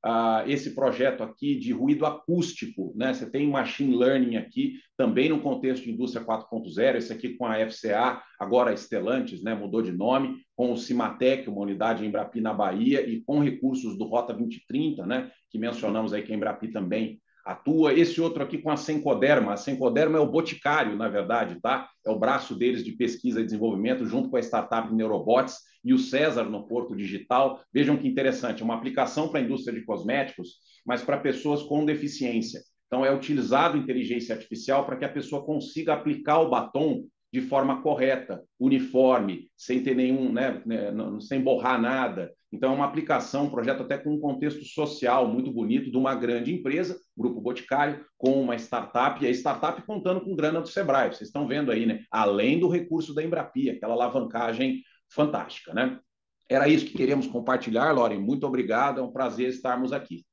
uh, esse projeto aqui de ruído acústico, né? Você tem machine learning aqui, também no contexto de indústria quatro ponto zero, esse aqui com a F C A, agora a Stellantis, né? Mudou de nome, com o Cimatec, uma unidade em Embrapi na Bahia, e com recursos do Rota vinte e trinta, né? Que mencionamos aí que a Embrapi também atua. Esse outro aqui com a Sencoderma. A Sencoderma é o Boticário, na verdade, tá? É o braço deles de pesquisa e desenvolvimento, junto com a startup Neurobots e o César no Porto Digital. Vejam que interessante, é uma aplicação para a indústria de cosméticos, mas para pessoas com deficiência. Então, é utilizado inteligência artificial para que a pessoa consiga aplicar o batom de forma correta, uniforme, sem ter nenhum, né, sem borrar nada. Então, é uma aplicação, um projeto até com um contexto social muito bonito de uma grande empresa, Grupo Boticário, com uma startup, e a startup contando com grana do Sebrae. Vocês estão vendo aí, né? Além do recurso da Embrapi, aquela alavancagem fantástica, né? Era isso que queríamos compartilhar, Loren. Muito obrigado, é um prazer estarmos aqui.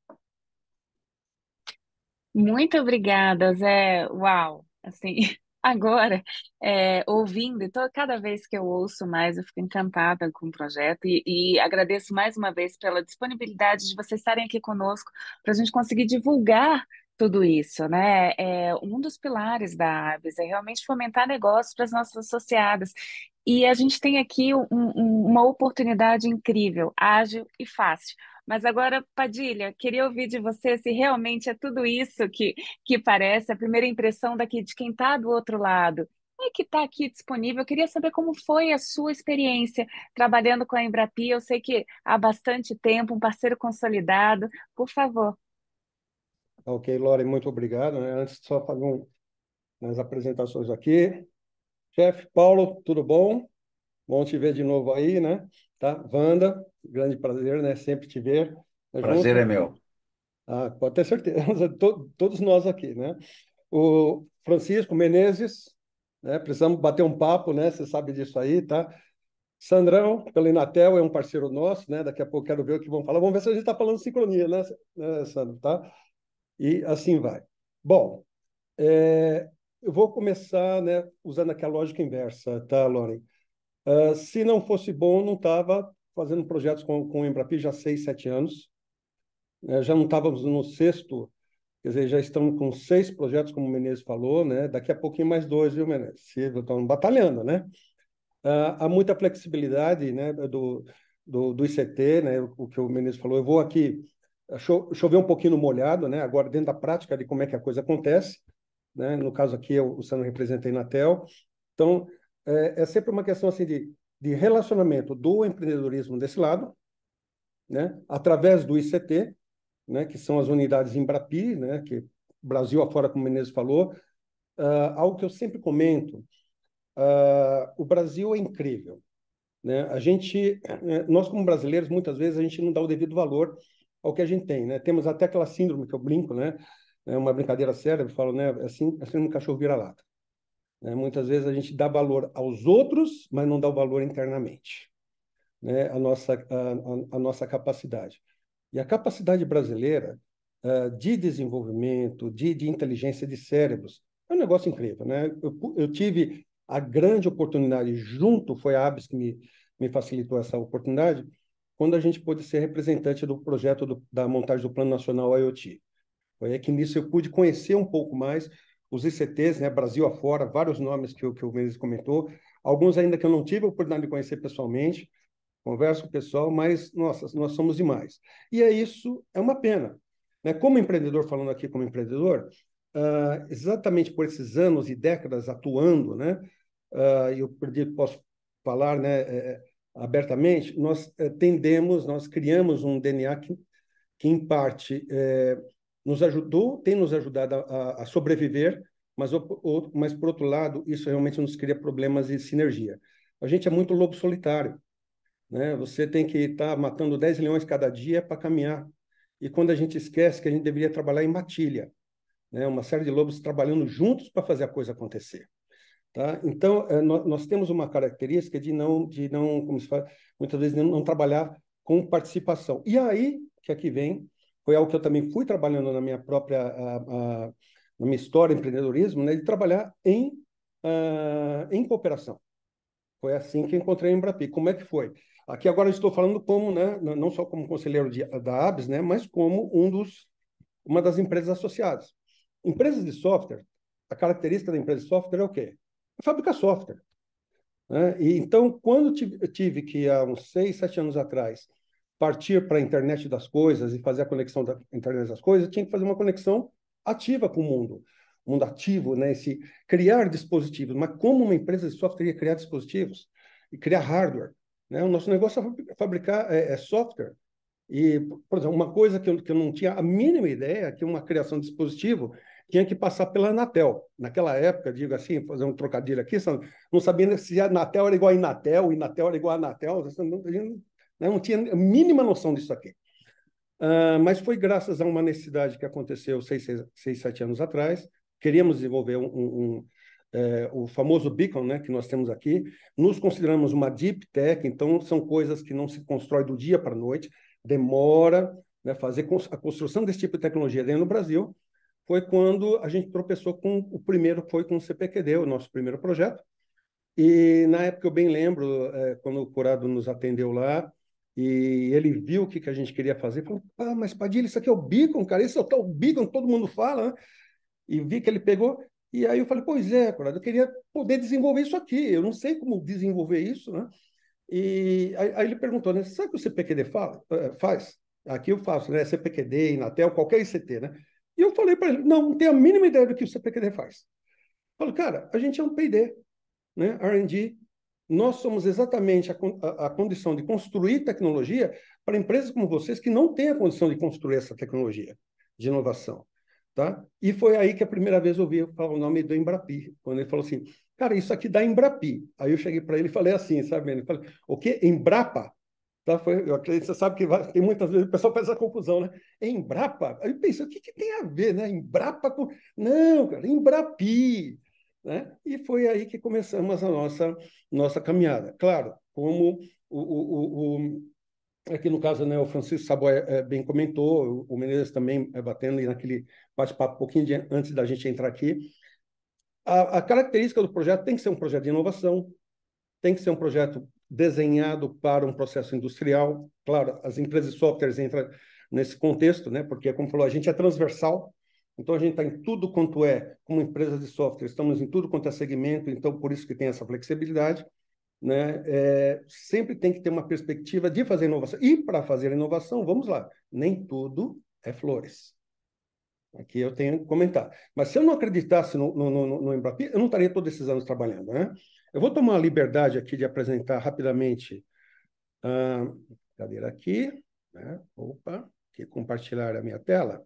Muito obrigada, Zé. Uau, assim, agora, é, ouvindo, então, cada vez que eu ouço mais, eu fico encantada com o projeto e, e agradeço mais uma vez pela disponibilidade de vocês estarem aqui conosco para a gente conseguir divulgar tudo isso, né? É, um dos pilares da Abis é realmente fomentar negócios para as nossas associadas. E a gente tem aqui um- um- uma oportunidade incrível, ágil e fácil. Mas agora, Padilha, queria ouvir de você se realmente é tudo isso que, que parece, a primeira impressão daqui de quem está do outro lado. É que está aqui disponível. Eu queria saber como foi a sua experiência trabalhando com a Embrapi. Eu sei que há bastante tempo, um parceiro consolidado. Por favor. Ok, Lore, muito obrigado, né? Antes de só fazer um, umas apresentações aqui. Chefe Paulo, tudo bom? Bom te ver de novo aí, né? Tá? Wanda, grande prazer, né? Sempre te ver, né, Prazer é junto. meu. Ah, pode ter certeza, to- todos nós aqui, né? O Francisco Menezes, né? Precisamos bater um papo, né? Você sabe disso aí, tá? Sandrão, pela Inatel, é um parceiro nosso, né? Daqui a pouco quero ver o que vão falar. Vamos ver se a gente está falando sincronia, né, né, Sandro, tá? E assim vai. Bom, é, eu vou começar, né, usando aquela lógica inversa, tá, Loren? Uh, se não fosse bom, não estava fazendo projetos com, com o Embrapi já há seis, sete anos. Né? Já não estávamos no sexto, quer dizer, já estamos com seis projetos, como o Menezes falou, né? Daqui a pouquinho mais dois, viu, Menezes? Estamos batalhando, né? Uh, há muita flexibilidade, né, do, do, do I C T, né? O, o que o Menezes falou. Eu vou aqui cho chover um pouquinho no molhado, né? Agora, dentro da prática de como é que a coisa acontece. Né? No caso aqui, eu, o Sandro representa a Inatel. Então, é, é sempre uma questão assim de, de relacionamento do empreendedorismo desse lado, né? Através do I C T, né? Que são as unidades Embrapi, né? Que Brasil afora, como o Menezes falou. Uh, algo que eu sempre comento, uh, o Brasil é incrível. Né? A gente, nós como brasileiros, muitas vezes a gente não dá o devido valor ao que a gente tem. Né? Temos até aquela síndrome que eu brinco, né? É uma brincadeira séria, eu falo, né? Assim, assim um cachorro vira-lata. Né? Muitas vezes a gente dá valor aos outros, mas não dá o valor internamente, né? A nossa, a, a nossa capacidade. E a capacidade brasileira uh, de desenvolvimento, de, de inteligência de cérebros, é um negócio incrível. Né? Eu, eu tive a grande oportunidade, junto, foi a Abis que me, me facilitou essa oportunidade, quando a gente pôde ser representante do projeto do, da montagem do Plano Nacional IoT. Foi aí que nisso eu pude conhecer um pouco mais os I C Ts, né, Brasil afora, vários nomes que, que o Menezes comentou, alguns ainda que eu não tive a oportunidade de conhecer pessoalmente, converso com o pessoal, mas, nossa, nós somos demais. E é isso, é uma pena. Né? Como empreendedor, falando aqui como empreendedor, uh, exatamente por esses anos e décadas atuando, né, uh, eu posso falar, né, é, abertamente, nós é, tendemos, nós criamos um D N A que, que em parte, é, nos ajudou, tem nos ajudado a, a sobreviver, mas, o, mas, por outro lado, isso realmente nos cria problemas de sinergia. A gente é muito lobo solitário. Né? Você tem que estar matando dez leões cada dia para caminhar. E quando a gente esquece que a gente deveria trabalhar em matilha, né? Uma série de lobos trabalhando juntos para fazer a coisa acontecer. Tá? Então, é, nós, nós temos uma característica de não, de não, como se fala, muitas vezes não, não trabalhar com participação. E aí, que aqui vem, foi algo que eu também fui trabalhando na minha própria, a, a, na minha história de empreendedorismo, né? De trabalhar em, a, em cooperação. Foi assim que encontrei a Embrapi. Como é que foi? Aqui agora eu estou falando como, né, não só como conselheiro de, da ABS, né, mas como um dos, uma das empresas associadas. Empresas de software, a característica da empresa de software é o quê? É fabricar software. Né? E, então, quando eu tive que, há uns seis, sete anos atrás, partir para a internet das coisas e fazer a conexão da internet das coisas, eu tinha que fazer uma conexão ativa com o mundo. Mundo ativo, né? Esse, criar dispositivos. Mas como uma empresa de software ia criar dispositivos? E criar hardware? Né? O nosso negócio é fabricar é, é software. E, por exemplo, uma coisa que eu, que eu não tinha a mínima ideia é que uma criação de dispositivo tinha que passar pela Anatel. Naquela época, digo assim, fazer um trocadilho aqui, não sabia se a Anatel era igual a Inatel, Inatel era igual a Anatel, não, não, não tinha a mínima noção disso aqui. Uh, mas foi graças a uma necessidade que aconteceu seis, seis, seis sete anos atrás. Queríamos desenvolver um, um, um, é, o famoso beacon, né, que nós temos aqui. Nos consideramos uma deep tech, então são coisas que não se constrói do dia para a noite, demora, né, fazer a construção desse tipo de tecnologia dentro do Brasil. Foi quando a gente tropeçou com o primeiro, foi com o C P Q D, o nosso primeiro projeto. E na época eu bem lembro, é, quando o Curado nos atendeu lá, e ele viu o que, que a gente queria fazer, falou, ah, mas Padilha, isso aqui é o beacon, cara, isso é o tal beacon, todo mundo fala, né? E vi que ele pegou, e aí eu falei, pois é, Curado, eu queria poder desenvolver isso aqui, eu não sei como desenvolver isso, né? E aí, aí ele perguntou, né, sabe o que o C P Q D fala, faz? Aqui eu faço, né, C P Q D, Inatel, qualquer I C T, né? E eu falei para ele, não, não tenho a mínima ideia do que o C P Q D faz. Eu falei, cara, a gente é um P e D, né, R and D, nós somos exatamente a, a, a condição de construir tecnologia para empresas como vocês que não têm a condição de construir essa tecnologia de inovação. Tá? E foi aí que a primeira vez eu ouvi falar o nome do Embrapi, quando ele falou assim, cara, isso aqui dá Embrapi. Aí eu cheguei para ele e falei assim, sabe? Ele falou, o quê? Embrapa? Tá? Foi, eu acredito, você sabe que vai, tem muitas vezes o pessoal faz essa confusão, né? Embrapa? Aí eu pensei, o que, que tem a ver, né? Embrapa com... Não, cara, Embrapi. Né? E foi aí que começamos a nossa, nossa caminhada. Claro, como o, o, o, aqui no caso, né, o Francisco Saboy é, bem comentou, o Menezes também é batendo naquele bate-papo um pouquinho de, antes da gente entrar aqui. A, a característica do projeto tem que ser um projeto de inovação, tem que ser um projeto desenhado para um processo industrial. Claro, as empresas de softwares entram nesse contexto, né, porque, como falou, a gente é transversal, então a gente está em tudo quanto é, como empresa de software, estamos em tudo quanto é segmento, então por isso que tem essa flexibilidade. Né? É, sempre tem que ter uma perspectiva de fazer inovação. E para fazer inovação, vamos lá, nem tudo é flores. Aqui eu tenho que comentar. Mas se eu não acreditasse no, no, no, no Embrapi, eu não estaria todos esses anos trabalhando. Né? Eu vou tomar a liberdade aqui de apresentar rapidamente. Ah, cadeira aqui. Né? Opa, aqui compartilhar a minha tela.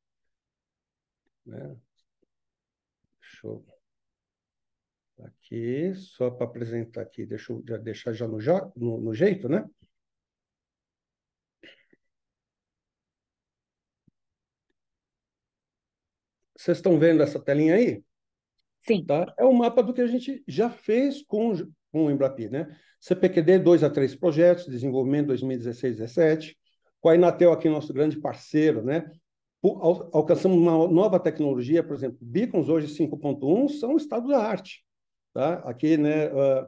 Né? Deixa eu... Aqui, só para apresentar aqui, deixa eu já deixar já no, no, no jeito, né? Vocês estão vendo essa telinha aí? Sim. Tá? É o mapa do que a gente já fez com, com o Embrapi, né? C P Q D, dois a três projetos, desenvolvimento dois mil e dezesseis, dezessete. Com a Inatel aqui, nosso grande parceiro, né? Al, alcançamos uma nova tecnologia, por exemplo, beacons hoje cinco ponto um são estado da arte. Tá? Aqui, né, uh,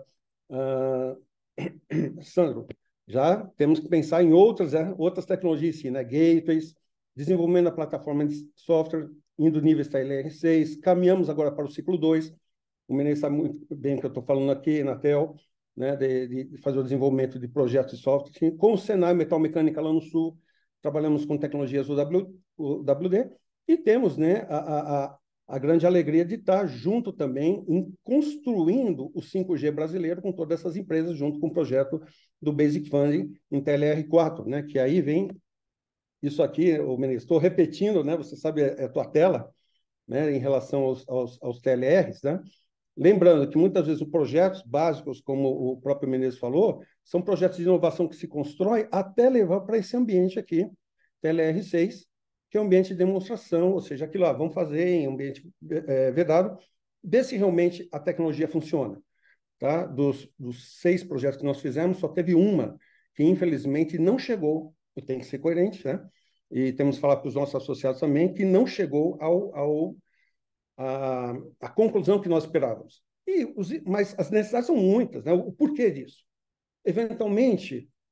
uh, Sandro, já temos que pensar em outras, né, outras tecnologias, sim, né? Gateways, desenvolvimento da plataforma de software, indo níveis T L R seis, caminhamos agora para o ciclo dois, o Menezes sabe muito bem o que eu estou falando aqui, na T E L, né, de, de fazer o desenvolvimento de projetos de software, com o Senai Metal Mecânica lá no Sul, trabalhamos com tecnologias U W D, e temos, né, a, a, a grande alegria de estar junto também em construindo o cinco G brasileiro com todas essas empresas, junto com o projeto do Basic Funding em T L R quatro, né, que aí vem isso aqui, o Menezes, estou repetindo, né, você sabe, é a tua tela, né, em relação aos, aos, aos T L Rs, né? Lembrando que muitas vezes os projetos básicos, como o próprio Menezes falou, são projetos de inovação que se constrói até levar para esse ambiente aqui, T L R seis, que é um ambiente de demonstração, ou seja, aquilo lá, vamos fazer em ambiente é, vedado, ver se realmente a tecnologia funciona. Tá? Dos, dos seis projetos que nós fizemos, só teve uma que, infelizmente, não chegou, eu tenho que ser coerente, né? E temos que falar para os nossos associados também, que não chegou ao, ao, a, a conclusão que nós esperávamos. E os, mas as necessidades são muitas, né? O porquê disso? Eventualmente,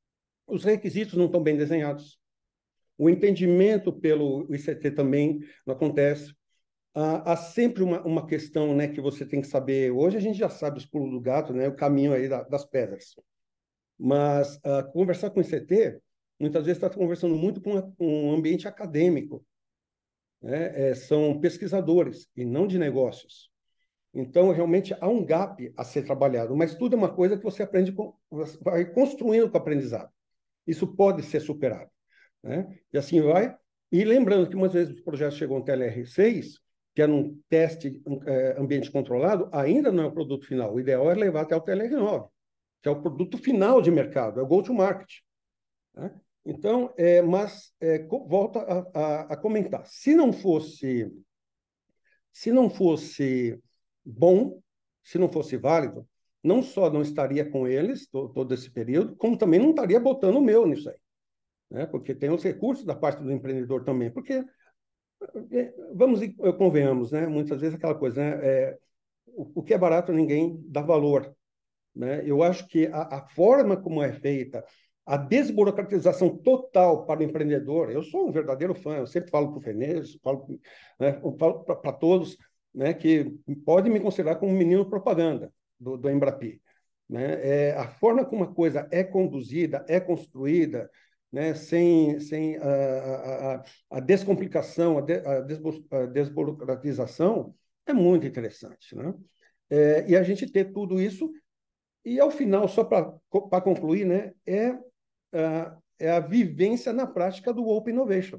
os requisitos não estão bem desenhados. O entendimento pelo I C T também não acontece. Há, há sempre uma, uma questão, né, que você tem que saber. Hoje a gente já sabe os pulos do gato, né, o caminho aí da, das pedras. Mas uh, conversar com o I C T, muitas vezes está conversando muito com uma, um ambiente acadêmico, né? É, são pesquisadores e não de negócios. Então, realmente, há um gap a ser trabalhado, mas tudo é uma coisa que você aprende, com, você vai construindo com o aprendizado. Isso pode ser superado, né? E assim vai. E lembrando que, muitas vezes, o projeto chegou no T L R seis, que era um teste um, é, ambiente controlado, ainda não é o produto final. O ideal é levar até o T L R nove, que é o produto final de mercado, é o go-to-market, né? Então, é, mas é, volta a, a, a comentar. Se não fosse, se não fosse bom, se não fosse válido, não só não estaria com eles to, todo esse período, como também não estaria botando o meu nisso aí, né? Porque tem os recursos da parte do empreendedor também. Porque, é, vamos e convenhamos, né? Muitas vezes aquela coisa, né? É, o, o que é barato ninguém dá valor, né? Eu acho que a, a forma como é feita, a desburocratização total para o empreendedor, eu sou um verdadeiro fã, eu sempre falo para o Fenez, falo, né, eu falo para todos, né, que podem me considerar como um menino propaganda do, do Embrapi, né? É, a forma como a coisa é conduzida, é construída, né, sem, sem a, a, a, a descomplicação, a, de, a, desbu, a desburocratização, é muito interessante, né? É, e a gente ter tudo isso. E, ao final, só para concluir, né, é, uh, é a vivência na prática do Open Innovation.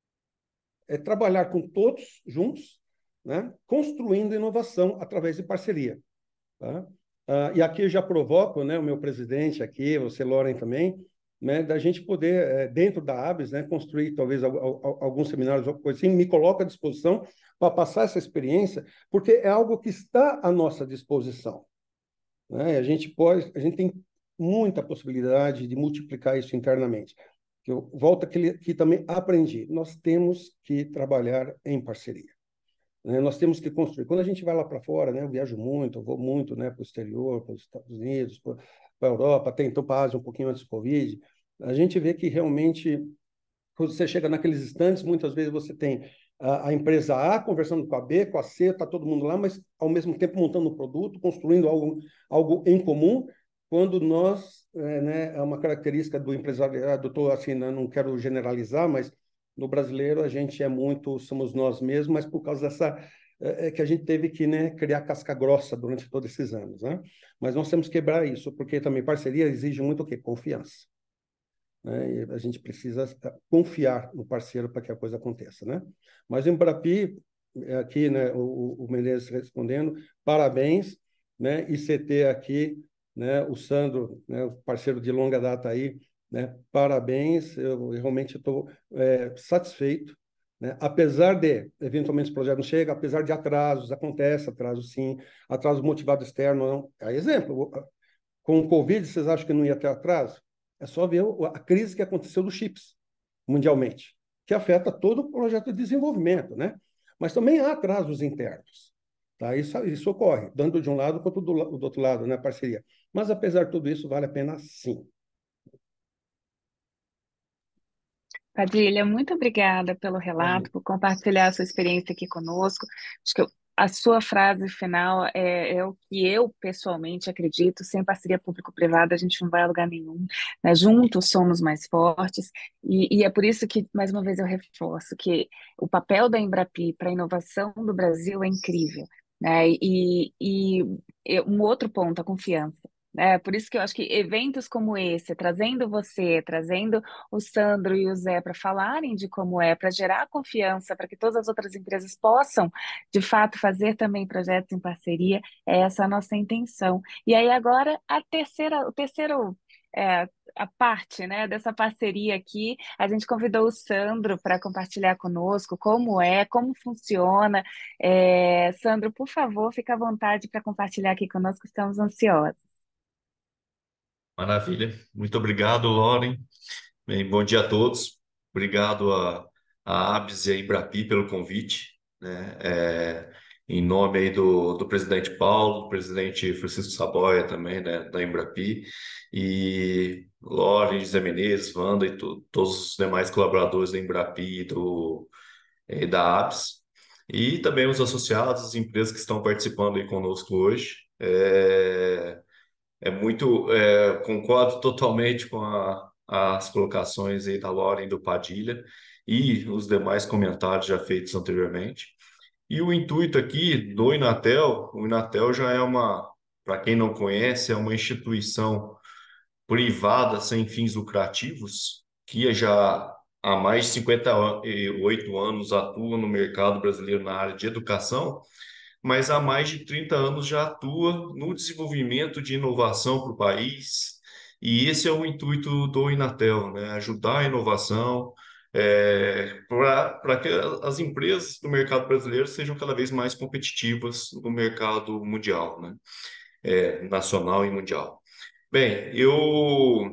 É trabalhar com todos juntos, né, construindo inovação através de parceria. Tá? Uh, e aqui eu já provoco, né, o meu presidente aqui, você, Loren, também, né, da gente poder, é, dentro da ABS, né, construir talvez alguns seminários, coisa assim, me coloca à disposição para passar essa experiência, porque é algo que está à nossa disposição, né? A gente pode, a gente tem muita possibilidade de multiplicar isso internamente. Eu volto àquele que também aprendi. Nós temos que trabalhar em parceria, né? Nós temos que construir. Quando a gente vai lá para fora, né? Eu viajo muito, eu vou muito, né? Para o exterior, para os Estados Unidos, para a Europa, até então para a Ásia um pouquinho antes do Covid. A gente vê que realmente, quando você chega naqueles instantes, muitas vezes você tem a, a empresa A conversando com a B, com a C, está todo mundo lá, mas ao mesmo tempo montando um produto, construindo algo, algo em comum, quando nós, é, né, é uma característica do empresariado, estou assim, né, não quero generalizar, mas no brasileiro a gente é muito, somos nós mesmos, mas por causa dessa, é, é que a gente teve que, né, criar casca grossa durante todos esses anos, né? Mas nós temos que quebrar isso, porque também parceria exige muito o quê? Confiança. Né? E a gente precisa confiar no parceiro para que a coisa aconteça, né? Mas o Embrapi, aqui, né, o, o Menezes respondendo, parabéns, né? I C T aqui, né? O Sandro, né, o parceiro de longa data aí, né? Parabéns, eu realmente estou é, satisfeito, né? Apesar de, eventualmente, o projeto não chega, apesar de atrasos, acontece atraso sim, atraso motivado externo, não. É exemplo, com o Covid, vocês acham que não ia ter atraso? É só ver a crise que aconteceu dos chips mundialmente, que afeta todo o projeto de desenvolvimento, né? Mas também há atrasos internos, tá? Isso, isso ocorre, tanto de um lado quanto do, do outro lado, né? Parceria. Mas, apesar de tudo isso, vale a pena sim. Padilha, muito obrigada pelo relato, por compartilhar a sua experiência aqui conosco. Acho que eu- a sua frase final é, é o que eu pessoalmente acredito: sem parceria público-privada a gente não vai a lugar nenhum, né? Juntos somos mais fortes, e, e é por isso que, mais uma vez, eu reforço que o papel da Embrapi para a inovação do Brasil é incrível, né? E, e, e um outro ponto, a confiança. É, por isso que eu acho que eventos como esse, trazendo você, trazendo o Sandro e o Zé para falarem de como é, para gerar confiança, para que todas as outras empresas possam, de fato, fazer também projetos em parceria, é essa a nossa intenção. E aí agora a terceira, o terceiro, é, a parte, né, dessa parceria aqui, a gente convidou o Sandro para compartilhar conosco como é, como funciona. É, Sandro, por favor, fica à vontade para compartilhar aqui conosco, estamos ansiosos. Maravilha. Muito obrigado, Lauren. Bem, bom dia a todos. Obrigado a, a ABS e a Embrapi pelo convite, né? É, em nome aí do, do presidente Paulo, do presidente Francisco Saboia também, né, da Embrapi, e Loren, José Menezes, Wanda e to- todos os demais colaboradores da Embrapi e do, e da ABS, e também os associados, as empresas que estão participando aí conosco hoje. É, é muito, é, concordo totalmente com a- as colocações aí da Loren e do Padilha e os demais comentários já feitos anteriormente. E o intuito aqui do Inatel, o Inatel já é uma, para quem não conhece, é uma instituição privada sem fins lucrativos, que já há mais de cinquenta e oito anos atua no mercado brasileiro na área de educação, mas há mais de trinta anos já atua no desenvolvimento de inovação para o país, e esse é o intuito do Inatel, né? Ajudar a inovação, para que as empresas do mercado brasileiro sejam cada vez mais competitivas no mercado mundial, né? É, nacional e mundial. Bem, eu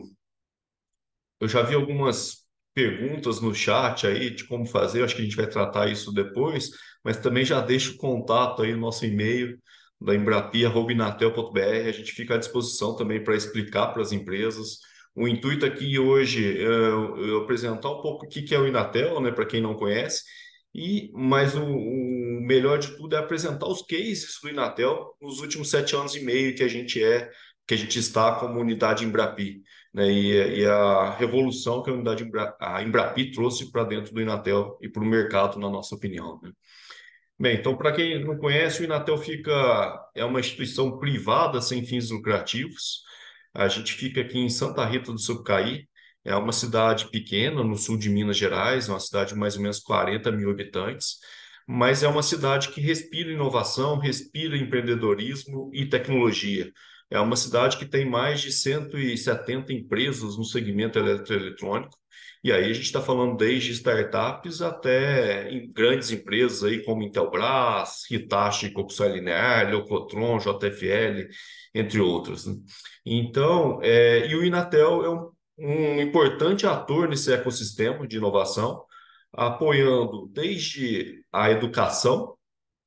eu já vi algumas perguntas no chat aí de como fazer, eu acho que a gente vai tratar isso depois, mas também já deixo o contato aí, o nosso e-mail da embrapi arroba inatel ponto br, a gente fica à disposição também para explicar para as empresas. O intuito aqui hoje é eu eu apresentar um pouco o que que é o Inatel, né, para quem não conhece, e mas o, o melhor de tudo é apresentar os cases do Inatel nos últimos sete anos e meio que a gente é, que a gente está como unidade Embrapi, né? E, e a revolução que a unidade Embra- a Embrapi trouxe para dentro do Inatel e para o mercado, na nossa opinião, né? Bem, então, para quem não conhece, o Inatel fica, é uma instituição privada sem fins lucrativos. A gente fica aqui em Santa Rita do Sapucaí, é uma cidade pequena no sul de Minas Gerais, é uma cidade de mais ou menos quarenta mil habitantes, mas é uma cidade que respira inovação, respira empreendedorismo e tecnologia. É uma cidade que tem mais de cento e setenta empresas no segmento eletroeletrônico, e aí a gente está falando desde startups até em grandes empresas aí como Intelbras, Hitachi, Kokusai Linear, Leucotron, J F L, entre outros, né? Então, é, e o Inatel é um, um importante ator nesse ecossistema de inovação, apoiando desde a educação,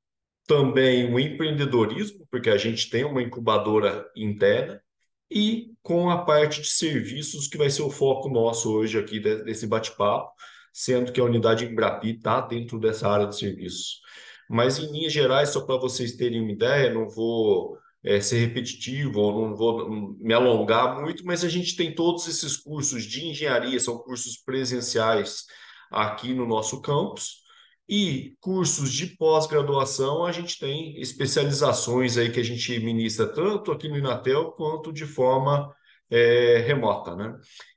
também o empreendedorismo, porque a gente tem uma incubadora interna, e com a parte de serviços, que vai ser o foco nosso hoje aqui de- desse bate-papo, sendo que a unidade Embrapi está dentro dessa área de serviços. Mas, em linhas gerais, só para vocês terem uma ideia, não vou eh, ser repetitivo, ou não vou hum, me alongar muito, mas a gente tem todos esses cursos de engenharia, são cursos presenciais aqui no nosso campus. E cursos de pós-graduação, a gente tem especializações aí que a gente ministra tanto aqui no Inatel quanto de forma eh, remota, né?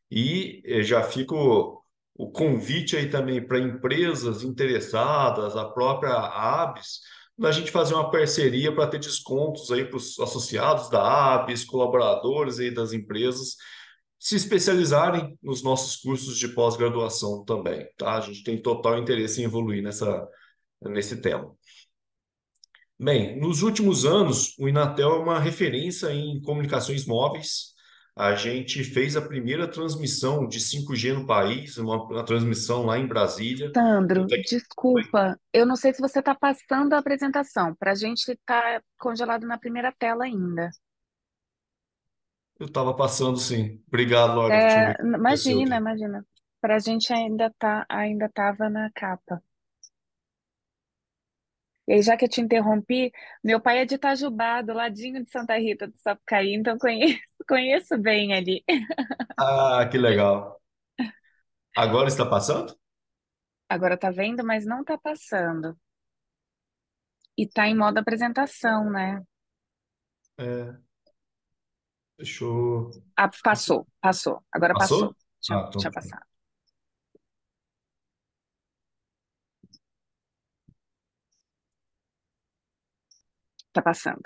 E eh, já fica o, o convite aí também para empresas interessadas, a própria ABS, da gente fazer uma parceria para ter descontos aí para os associados da ABS, colaboradores aí das empresas, se especializarem nos nossos cursos de pós-graduação também, tá? A gente tem total interesse em evoluir nessa, nesse tema. Bem, nos últimos anos, o Inatel é uma referência em comunicações móveis. A gente fez a primeira transmissão de cinco G no país, uma, uma transmissão lá em Brasília. Sandro, desculpa, eu não sei se você está passando a apresentação, para a gente estar congelado na primeira tela ainda. Eu estava passando, sim. Obrigado, Laura. Deixa eu ver É, o que aconteceu imagina, aqui. imagina. Para a gente ainda tá, ainda estava na capa. E aí, já que eu te interrompi, meu pai é de Itajubá, do ladinho de Santa Rita do Sapucaí, então conheço, conheço bem ali. Ah, que legal. Agora está passando? Agora tá vendo, mas não tá passando. E tá em modo apresentação, né? É, deixa eu... Ah, passou, passou. Agora passou. Passou? Tinha, Ah, então. tinha passado. Tá passando.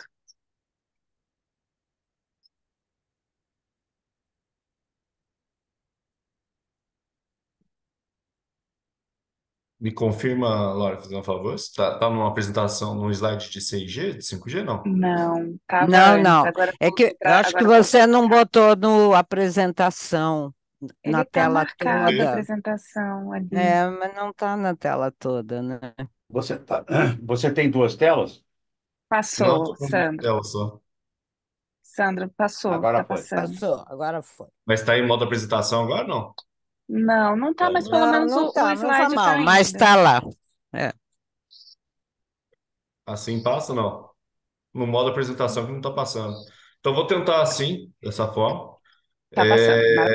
Me confirma, Laura, fazer um favor. Você tá, tá numa apresentação, num slide de seis G, de cinco G, não? Não, tava Não, antes. não. Agora É que voltou eu pra, acho que agora voltou você pra não cá. botou no apresentação, na Ele tá tela marcado a toda. apresentação ali. É, mas não está na tela toda, né? Você, tá, você tem duas telas? Não, Passou, tô falando Sandro. dela só. Sandro, passou, Agora tá foi. passando. Passou, agora foi. Mas está em modo apresentação agora, não? Não, não tá, mas Ainda. pelo Não, menos não o, o tá, não faz slide tá mal, mas ainda. está lá. É. Assim passa, não? No modo apresentação que não está passando. Então, vou tentar assim, dessa forma. Tá passando. Mar-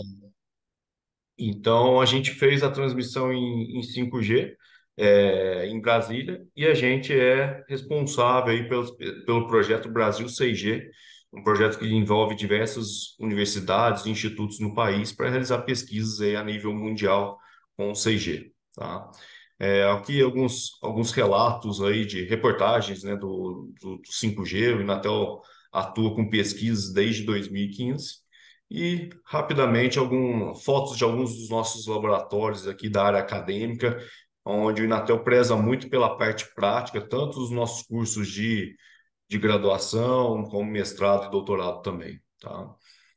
Então, a gente fez a transmissão em, em cinco G, é, em Brasília, e a gente é responsável aí pelo, pelo projeto Brasil seis G, um projeto que envolve diversas universidades e institutos no país para realizar pesquisas aí a nível mundial com o seis G, tá? É, aqui alguns, alguns relatos aí de reportagens, né, do, do, do cinco G, o Inatel atua com pesquisas desde dois mil e quinze, e rapidamente algum, fotos de alguns dos nossos laboratórios aqui da área acadêmica, onde o Inatel preza muito pela parte prática, tanto os nossos cursos de, de graduação, como mestrado e doutorado também, tá?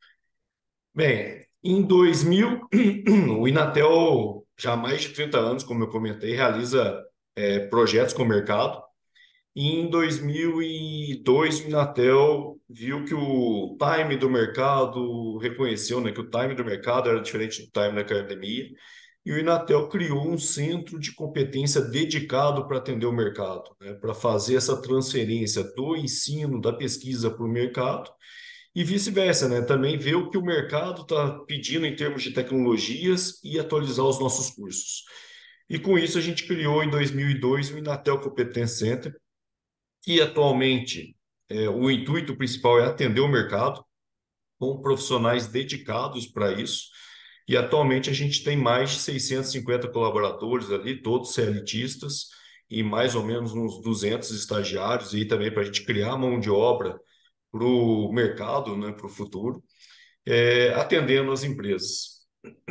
Bem, em dois mil, o Inatel, já há mais de trinta anos, como eu comentei, realiza é, projetos com o mercado. E em dois mil e dois, o Inatel viu que o time do mercado, reconheceu, né, que o time do mercado era diferente do time da academia, e o Inatel criou um centro de competência dedicado para atender o mercado, né, para fazer essa transferência do ensino, da pesquisa para o mercado, e vice-versa, né? Também ver o que o mercado está pedindo em termos de tecnologias e atualizar os nossos cursos. E com isso a gente criou em dois mil e dois o Inatel Competence Center, que atualmente é, o intuito principal é atender o mercado com profissionais dedicados para isso. E atualmente a gente tem mais de seiscentos e cinquenta colaboradores ali, todos CLTistas, e mais ou menos uns duzentos estagiários, e também para a gente criar mão de obra para o mercado, né, para o futuro, é, atendendo as empresas.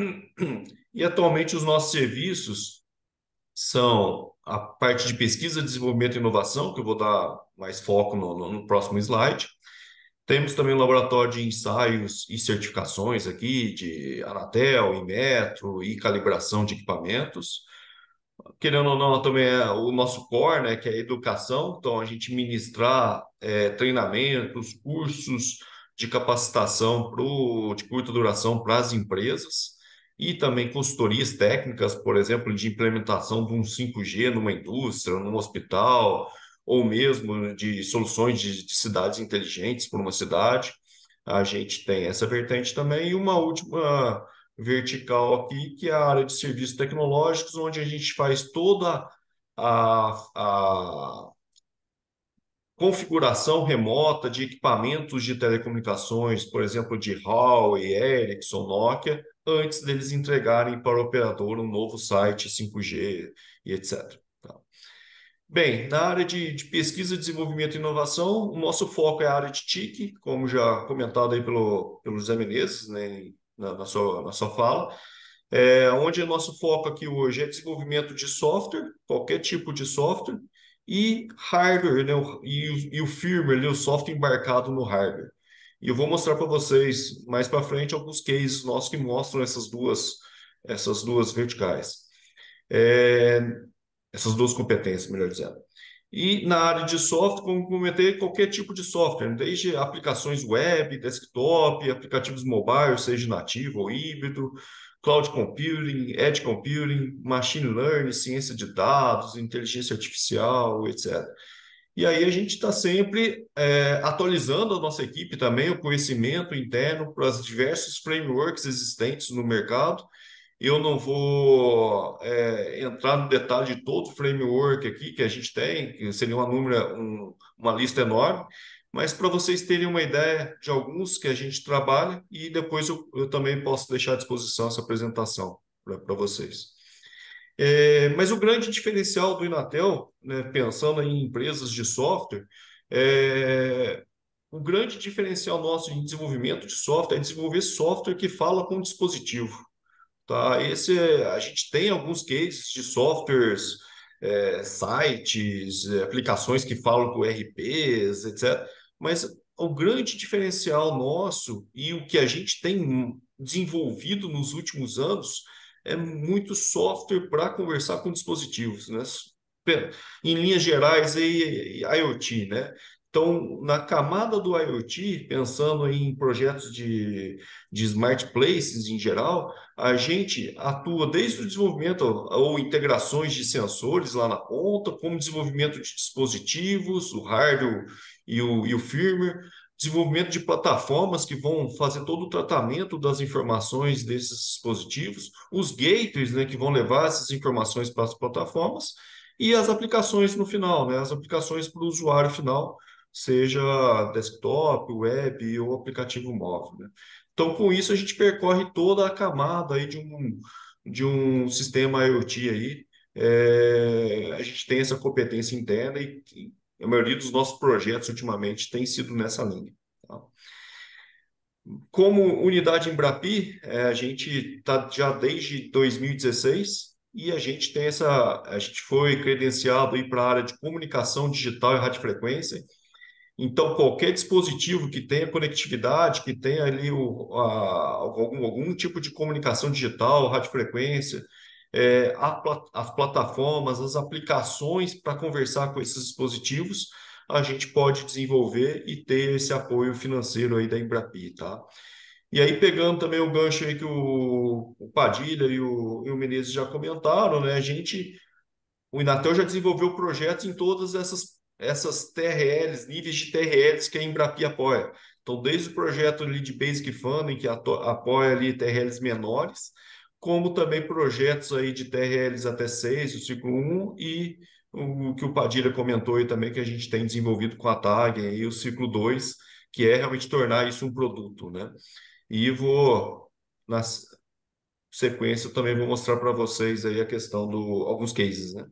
E atualmente os nossos serviços são a parte de pesquisa, desenvolvimento e inovação, que eu vou dar mais foco no, no, no próximo slide. Temos também o laboratório de ensaios e certificações aqui, de Anatel, Inmetro e calibração de equipamentos. Querendo ou não, também é o nosso core, né, que é a educação. Então, a gente ministrar é, treinamentos, cursos de capacitação pro, de curta duração para as empresas e também consultorias técnicas, por exemplo, de implementação de um cinco G numa indústria, num hospital, ou mesmo de soluções de, de cidades inteligentes para uma cidade. A gente tem essa vertente também. E uma última vertical aqui, que é a área de serviços tecnológicos, onde a gente faz toda a, a configuração remota de equipamentos de telecomunicações, por exemplo, de Huawei, Ericsson, Nokia, antes deles entregarem para o operador um novo site cinco G e etcétera. Tá? Bem, na área de, de pesquisa, desenvolvimento e inovação, o nosso foco é a área de T I C, como já comentado aí pelo, pelo José Menezes, né, na, na, sua, na sua fala, é, onde o nosso foco aqui hoje é desenvolvimento de software, qualquer tipo de software, e hardware, né, o- e, o, e o firmware, né, o software embarcado no hardware. E eu vou mostrar para vocês mais para frente alguns cases nossos que mostram essas duas, essas duas verticais. É, essas duas competências, melhor dizendo. E na área de software, como comentei, qualquer tipo de software, desde aplicações web, desktop, aplicativos mobile, seja nativo ou híbrido, cloud computing, edge computing, machine learning, ciência de dados, inteligência artificial, etcétera. E aí a gente está sempre é, atualizando a nossa equipe também, o conhecimento interno para os diversos frameworks existentes no mercado. Eu não vou é, entrar no detalhe de todo o framework aqui que a gente tem, que seria uma, número, um, uma lista enorme, mas para vocês terem uma ideia de alguns que a gente trabalha, e depois eu, eu também posso deixar à disposição essa apresentação para vocês. É, mas o grande diferencial do Inatel, né, pensando em empresas de software, é, o grande diferencial nosso em desenvolvimento de software é desenvolver software que fala com o dispositivo. Tá? Esse é- a gente tem alguns cases de softwares, é, sites, é, aplicações que falam com R Ps, etcétera. Mas o grande diferencial nosso e o que a gente tem desenvolvido nos últimos anos é muito software para conversar com dispositivos, né? em linhas gerais, aí, IoT, né? Então, na camada do IoT, pensando em projetos de, de smart places em geral, a gente atua desde o desenvolvimento ou integrações de sensores lá na ponta, como desenvolvimento de dispositivos, o hardware e o, e o firmware, desenvolvimento de plataformas que vão fazer todo o tratamento das informações desses dispositivos, os gateways, né, que vão levar essas informações para as plataformas, e as aplicações no final, né, as aplicações para o usuário final, seja desktop, web ou aplicativo móvel, né? Então, com isso, a gente percorre toda a camada aí de um, de um sistema IoT aí. É, a gente tem essa competência interna e, e a maioria dos nossos projetos ultimamente tem sido nessa linha. Tá? Como unidade Embrapi, é, a gente está já desde dois mil e dezesseis e a gente tem essa, a gente foi credenciado aí para a área de comunicação digital e radiofrequência. Então, qualquer dispositivo que tenha conectividade, que tenha ali o, a, algum, algum tipo de comunicação digital, radiofrequência, é, a, as plataformas, as aplicações para conversar com esses dispositivos, a gente pode desenvolver e ter esse apoio financeiro aí da Embrapi, tá? E aí, pegando também o gancho aí que o, o Padilha e o, e o Menezes já comentaram, né? A gente, o Inatel já desenvolveu projetos em todas essas essas T R Ls, níveis de T R Ls que a Embrapi apoia. Então, desde o projeto ali de Basic Funding, que apoia ali T R Ls menores, como também projetos aí de T R Ls até seis, o ciclo um, e o que o Padilha comentou aí também, que a gente tem desenvolvido com a TAG, e o ciclo dois, que é realmente tornar isso um produto, né? E vou, na sequência, eu também vou mostrar para vocês aí a questão do alguns cases, né?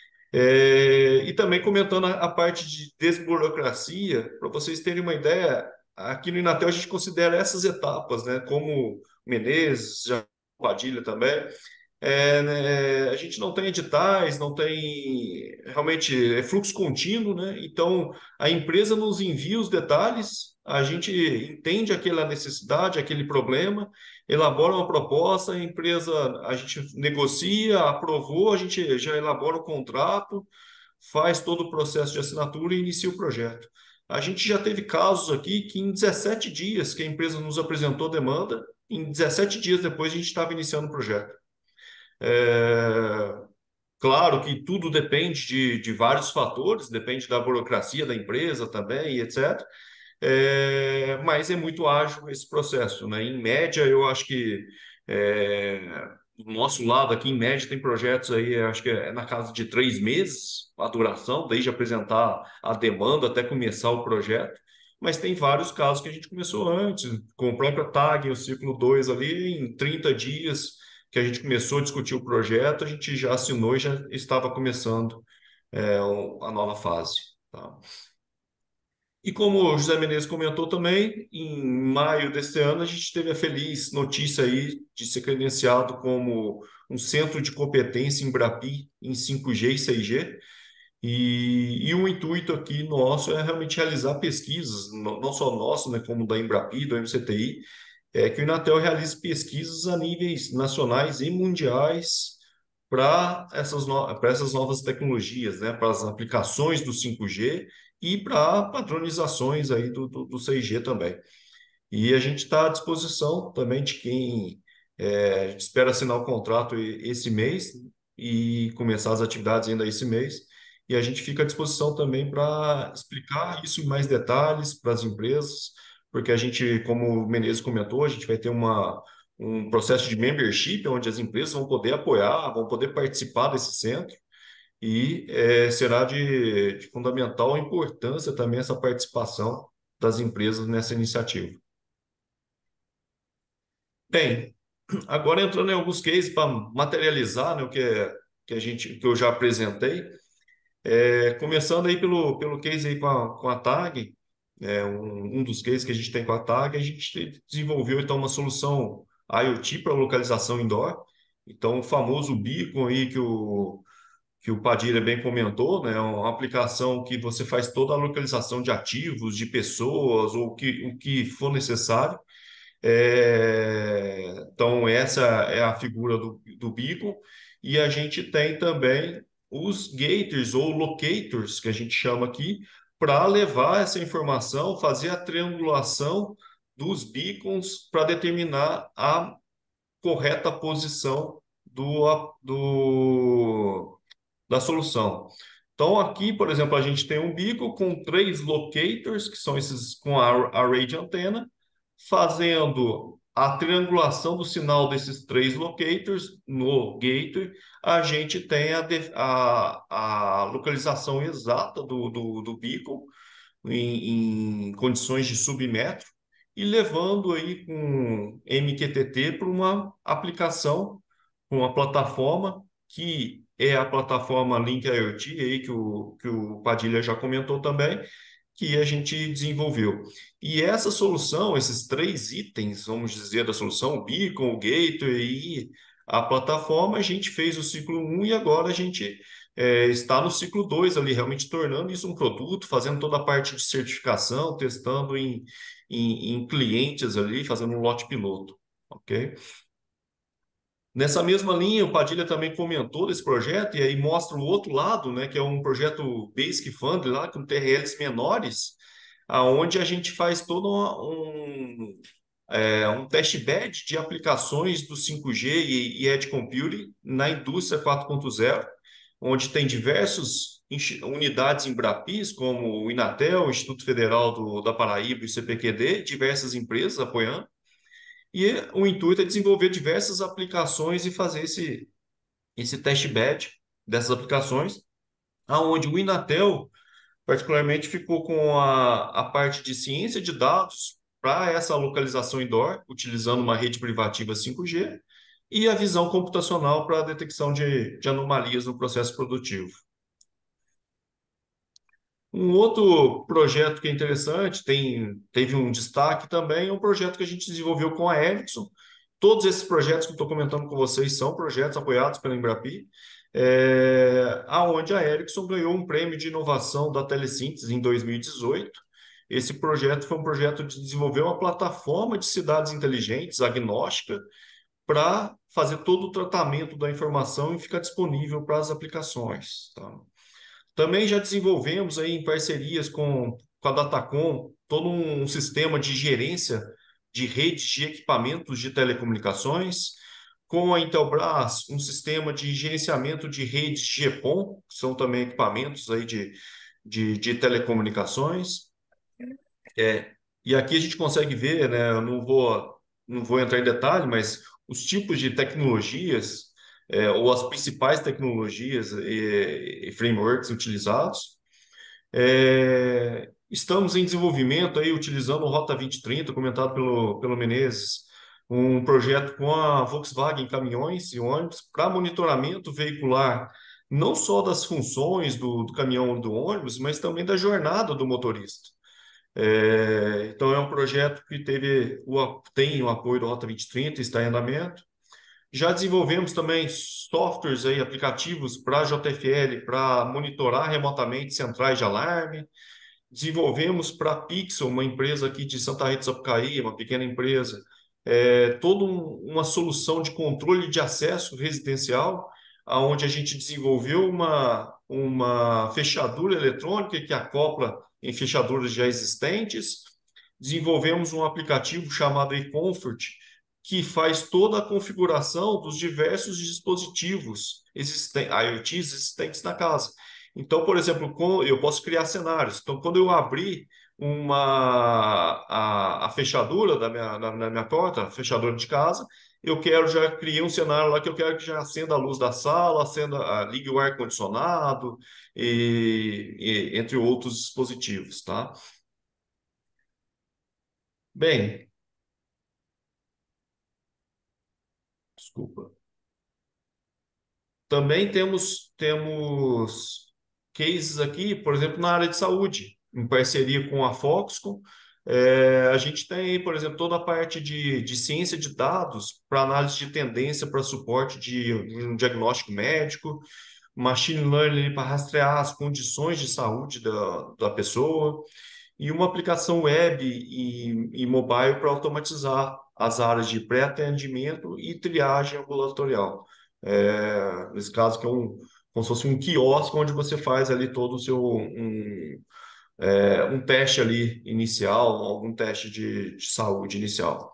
É, e também comentando a, a parte de desburocracia, para vocês terem uma ideia, aqui no Inatel a gente considera essas etapas, né? Como Menezes, já Padilha também. É, né, a gente não tem editais, não tem realmente é fluxo contínuo, né? Então a empresa nos envia os detalhes, a gente entende aquela necessidade, aquele problema, elabora uma proposta, a empresa a gente negocia, aprovou, a gente já elabora o contrato, faz todo o processo de assinatura e inicia o projeto. A gente já teve casos aqui que em dezessete dias que a empresa nos apresentou demanda, em dezessete dias depois a gente estava iniciando o projeto. É, claro que tudo depende de, de vários fatores, depende da burocracia da empresa também, etcétera. É, mas é muito ágil esse processo, né? Em média, eu acho que é, do nosso lado aqui, em média, tem projetos aí, acho que é na casa de três meses a duração, desde apresentar a demanda até começar o projeto. Mas tem vários casos que a gente começou antes, com a própria TAG, o ciclo dois ali, em trinta dias que a gente começou a discutir o projeto, a gente já assinou e já estava começando é, a nova fase. Tá? E como o José Menezes comentou também, em maio deste ano a gente teve a feliz notícia aí de ser credenciado como um centro de competência Embrapi em cinco G e seis G. E, e o intuito aqui nosso é realmente realizar pesquisas, não, não só nosso, né, como da Embrapi, do M C T I, é que o Inatel realize pesquisas a níveis nacionais e mundiais para essas, no... para essas novas tecnologias, né? Para as aplicações do cinco G e para padronizações aí do, do, do seis G também. E a gente está à disposição também de quem é, a gente espera assinar o contrato esse mês e começar as atividades ainda esse mês. E a gente fica à disposição também para explicar isso em mais detalhes para as empresas, porque a gente, como o Menezes comentou, a gente vai ter uma, um processo de membership, onde as empresas vão poder apoiar, vão poder participar desse centro, e é, será de, de fundamental importância também essa participação das empresas nessa iniciativa. Bem, agora entrando em alguns cases para materializar, né, o que, é, que, a gente, que eu já apresentei, é, começando aí pelo, pelo case aí com a, com a TAG, é, um, um dos cases que a gente tem com a TAG, a gente desenvolveu então uma solução IoT para localização indoor, então o famoso beacon aí que o, que o Padilha bem comentou, né, uma aplicação que você faz toda a localização de ativos, de pessoas, ou que, o que for necessário. É, então, essa é a figura do, do beacon, e a gente tem também os gators ou locators, que a gente chama aqui, para levar essa informação, fazer a triangulação dos beacons para determinar a correta posição do, do, da solução. Então, aqui, por exemplo, a gente tem um beacon com três locators, que são esses com a array de antena, fazendo a triangulação do sinal desses três locators no gateway, a gente tem a, a, a localização exata do, do, do beacon em, em condições de submetro e levando aí com M Q T T para uma aplicação, uma plataforma que é a plataforma Link IoT aí que o, que o Padilha já comentou também, que a gente desenvolveu. E essa solução, esses três itens, vamos dizer, da solução, o beacon, o gateway e a plataforma, a gente fez o ciclo um e agora a gente é, está no ciclo dois ali, realmente tornando isso um produto, fazendo toda a parte de certificação, testando em, em, em clientes ali, fazendo um lote piloto, ok? Nessa mesma linha, o Padilha também comentou desse projeto, e aí mostra o outro lado, né, que é um projeto Basic Fund, lá, com T R Ls menores, aonde a gente faz todo um, é, um testbed de aplicações do cinco G e, e Edge Computing na indústria quatro ponto zero, onde tem diversas unidades Embrapis, como o Inatel, o Instituto Federal do, da Paraíba e o C P Q D, diversas empresas apoiando. E o intuito é desenvolver diversas aplicações e fazer esse, esse testbed dessas aplicações, aonde o Inatel, particularmente, ficou com a, a parte de ciência de dados para essa localização indoor, utilizando uma rede privativa cinco G, e a visão computacional para a detecção de, de anomalias no processo produtivo. Um outro projeto que é interessante, tem, teve um destaque também, é um projeto que a gente desenvolveu com a Ericsson. Todos esses projetos que eu estou comentando com vocês são projetos apoiados pela Embrapi, é, aonde a Ericsson ganhou um prêmio de inovação da Telesíntese em dois mil e dezoito. Esse projeto foi um projeto de desenvolver uma plataforma de cidades inteligentes, agnóstica, para fazer todo o tratamento da informação e ficar disponível para as aplicações. Tá? Também já desenvolvemos aí em parcerias com, com a Datacom todo um sistema de gerência de redes de equipamentos de telecomunicações, com a Intelbras um sistema de gerenciamento de redes GPON, que são também equipamentos aí de, de, de telecomunicações. É, e aqui a gente consegue ver, né, eu não vou, não vou entrar em detalhe, mas os tipos de tecnologias É, ou as principais tecnologias e, e frameworks utilizados. É, estamos em desenvolvimento aí, utilizando o Rota vinte trinta, comentado pelo, pelo Menezes, um projeto com a Volkswagen Caminhões e ônibus para monitoramento veicular, não só das funções do, do caminhão ou do ônibus, mas também da jornada do motorista. É, então, é um projeto que teve o, tem o apoio do Rota vinte trinta, está em andamento. Já desenvolvemos também softwares, aí, aplicativos para J F L, para monitorar remotamente centrais de alarme. Desenvolvemos para a Pixel, uma empresa aqui de Santa Rita do Sapucaí, uma pequena empresa, é, toda um, uma solução de controle de acesso residencial, onde a gente desenvolveu uma, uma fechadura eletrônica que acopla em fechaduras já existentes. Desenvolvemos um aplicativo chamado eComfort, que faz toda a configuração dos diversos dispositivos existentes, IoTs existentes na casa. Então, por exemplo, eu posso criar cenários. Então, quando eu abrir uma, a, a fechadura da minha, na, na minha porta, a fechadura de casa, eu quero já criar um cenário lá que eu quero que já acenda a luz da sala, acenda, ligue o ar-condicionado, e, e, entre outros dispositivos, tá? Bem, desculpa. Também temos, temos cases aqui, por exemplo, na área de saúde, em parceria com a Foxconn. É, a gente tem, por exemplo, toda a parte de, de ciência de dados para análise de tendência para suporte de um diagnóstico médico, machine learning para rastrear as condições de saúde da, da pessoa, e uma aplicação web e, e mobile para automatizar as áreas de pré-atendimento e triagem ambulatorial. É, nesse caso, que é um, como se fosse um quiosque onde você faz ali todo o seu um, é, um teste ali inicial, algum teste de, de saúde inicial.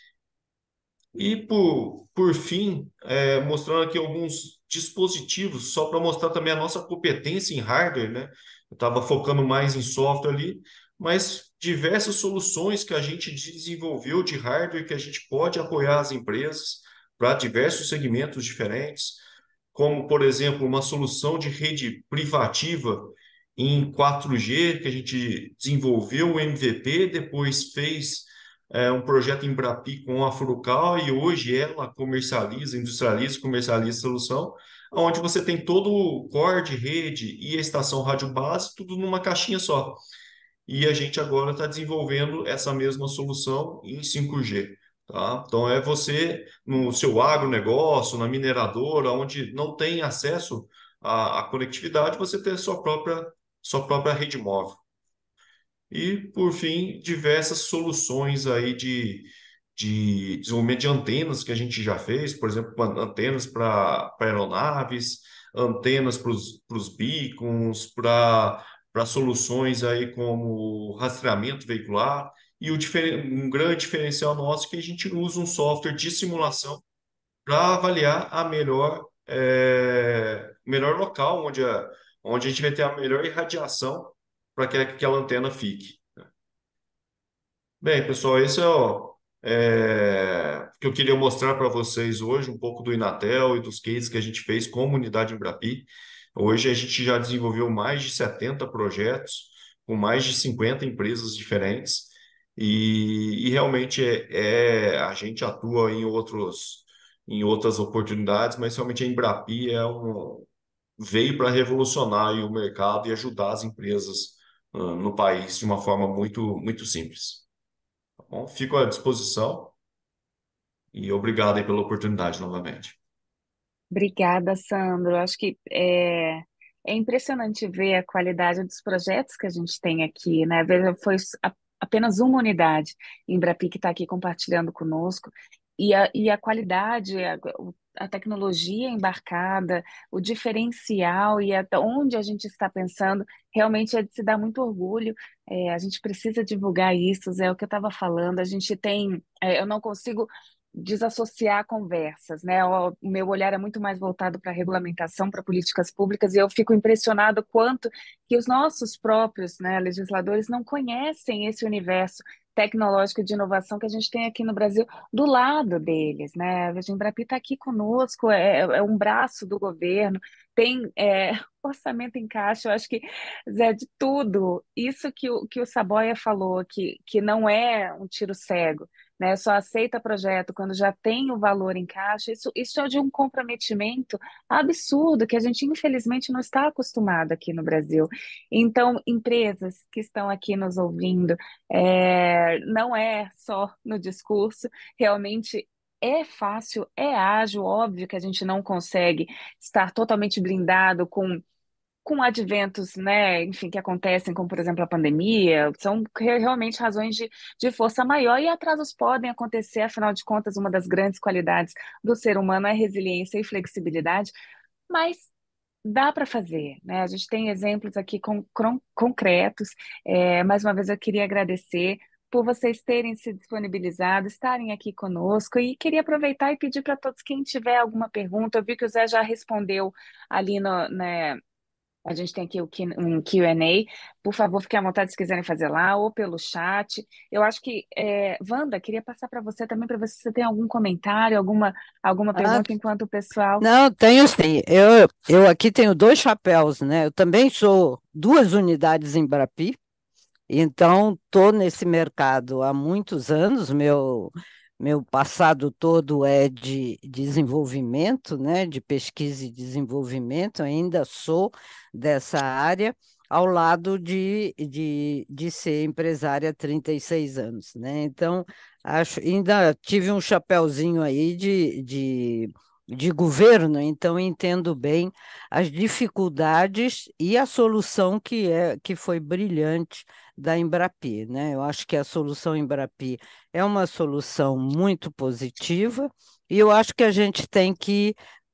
E por, por fim, é, mostrando aqui alguns dispositivos, só para mostrar também a nossa competência em hardware, né? Eu estava focando mais em software ali, mas diversas soluções que a gente desenvolveu de hardware que a gente pode apoiar as empresas para diversos segmentos diferentes, como, por exemplo, uma solução de rede privativa em quatro G, que a gente desenvolveu o M V P, depois fez é, um projeto em Embrapi com a Furukawa e hoje ela comercializa, industrializa, comercializa a solução, onde você tem todo o core de rede e a estação rádio base, tudo numa caixinha só. E a gente agora está desenvolvendo essa mesma solução em cinco G. Tá? Então, é você, no seu agronegócio, na mineradora, onde não tem acesso à, à conectividade, você ter sua própria, sua própria rede móvel. E, por fim, diversas soluções aí de, de desenvolvimento de antenas que a gente já fez, por exemplo, antenas para aeronaves, antenas para os beacons, para para soluções aí como rastreamento veicular. E o diferen- um grande diferencial nosso é que a gente usa um software de simulação para avaliar a melhor, é, melhor local onde a, onde a gente vai ter a melhor irradiação para que aquela antena fique. Bem, pessoal, esse é o é, que eu queria mostrar para vocês hoje, um pouco do Inatel e dos cases que a gente fez com a unidade Embrapi. Hoje a gente já desenvolveu mais de setenta projetos com mais de cinquenta empresas diferentes e, e realmente é, é- a gente atua em outros, em outras oportunidades, mas realmente a Embrapi é um, veio para revolucionar aí o mercado e ajudar as empresas, ah, no país de uma forma muito, muito simples. Tá bom? Fico à disposição e obrigado aí pela oportunidade novamente. Obrigada, Sandro. Acho que é, é impressionante ver a qualidade dos projetos que a gente tem aqui, né? Veja, foi a- apenas uma unidade em Embrapi que está aqui compartilhando conosco, e a, e a qualidade, a, o- a tecnologia embarcada, o diferencial e até onde a gente está pensando, realmente é de se dar muito orgulho. É, a gente precisa divulgar isso, é o que eu estava falando. A gente tem, é, eu não consigo desassociar conversas, né? O o meu olhar é muito mais voltado para regulamentação, para políticas públicas, e eu fico impressionado quanto que os nossos próprios, né, legisladores não conhecem esse universo tecnológico de inovação que a gente tem aqui no Brasil do lado deles, né? A Embrapi está aqui conosco, é, é um braço do governo, tem é, orçamento em caixa, eu acho que, Zé, de tudo, isso que o, que o Saboia falou, que, que não é um tiro cego, né? Só aceita projeto quando já tem o valor em caixa. Isso, isso é de um comprometimento absurdo que a gente, infelizmente, não está acostumado aqui no Brasil. Então, empresas que estão aqui nos ouvindo, é, não é só no discurso, realmente. É fácil, é ágil, óbvio que a gente não consegue estar totalmente blindado com com adventos, né, enfim, que acontecem, como por exemplo a pandemia, são re- realmente razões de, de força maior e atrasos podem acontecer, afinal de contas, uma das grandes qualidades do ser humano é resiliência e flexibilidade, mas dá para fazer, né? A gente tem exemplos aqui com, com- concretos. É, mais uma vez eu queria agradecer por vocês terem se disponibilizado, estarem aqui conosco e queria aproveitar e pedir para todos quem tiver alguma pergunta, eu vi que o Zé já respondeu ali no, né, a gente tem aqui o Q- um Q and A. Por favor, fiquem à vontade se quiserem fazer lá ou pelo chat. Eu acho que, é, Wanda, queria passar para você também para ver se você tem algum comentário, alguma, alguma Ah, pergunta enquanto o pessoal. não, tenho sim. Eu, eu aqui tenho dois chapéus, né? Eu também sou duas unidades em Brapi, então estou nesse mercado há muitos anos. Meu, meu passado todo é de desenvolvimento, né? De pesquisa e desenvolvimento, ainda sou dessa área, ao lado de, de, de ser empresária há trinta e seis anos, né? Então, acho, ainda tive um chapéuzinho aí de, de de governo, então entendo bem as dificuldades e a solução que é que foi brilhante da Embrapi, né? Eu acho que a solução Embrapi é uma solução muito positiva e eu acho que a gente tem que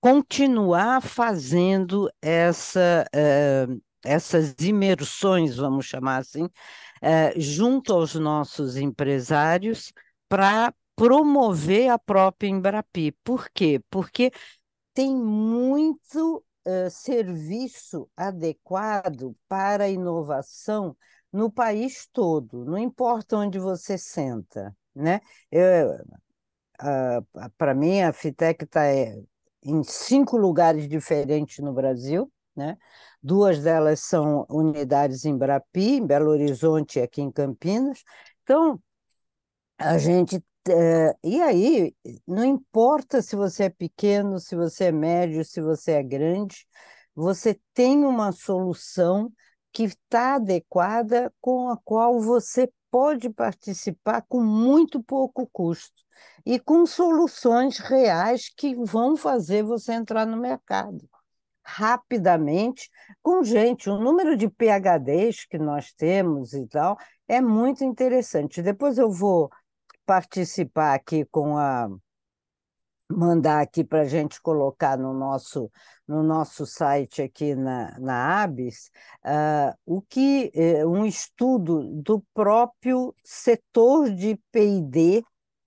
continuar fazendo essa, eh, essas imersões, vamos chamar assim, eh, junto aos nossos empresários para promover a própria Embrapi. Por quê? Porque tem muito eh, serviço adequado para a inovação no país todo, não importa onde você senta, né? Para mim, a Fitec está em cinco lugares diferentes no Brasil, né? Duas delas são unidades em Brapi, em Belo Horizonte e aqui em Campinas. Então, a gente. eh, e aí, não importa se você é pequeno, se você é médio, se você é grande, você tem uma solução que está adequada com a qual você pode participar com muito pouco custo e com soluções reais que vão fazer você entrar no mercado rapidamente, com gente. O número de PhDs que nós temos e tal é muito interessante. Depois eu vou participar aqui com a mandar aqui para a gente colocar no nosso, no nosso site aqui na, na Abis, ah, o que eh, um estudo do próprio setor de P e D,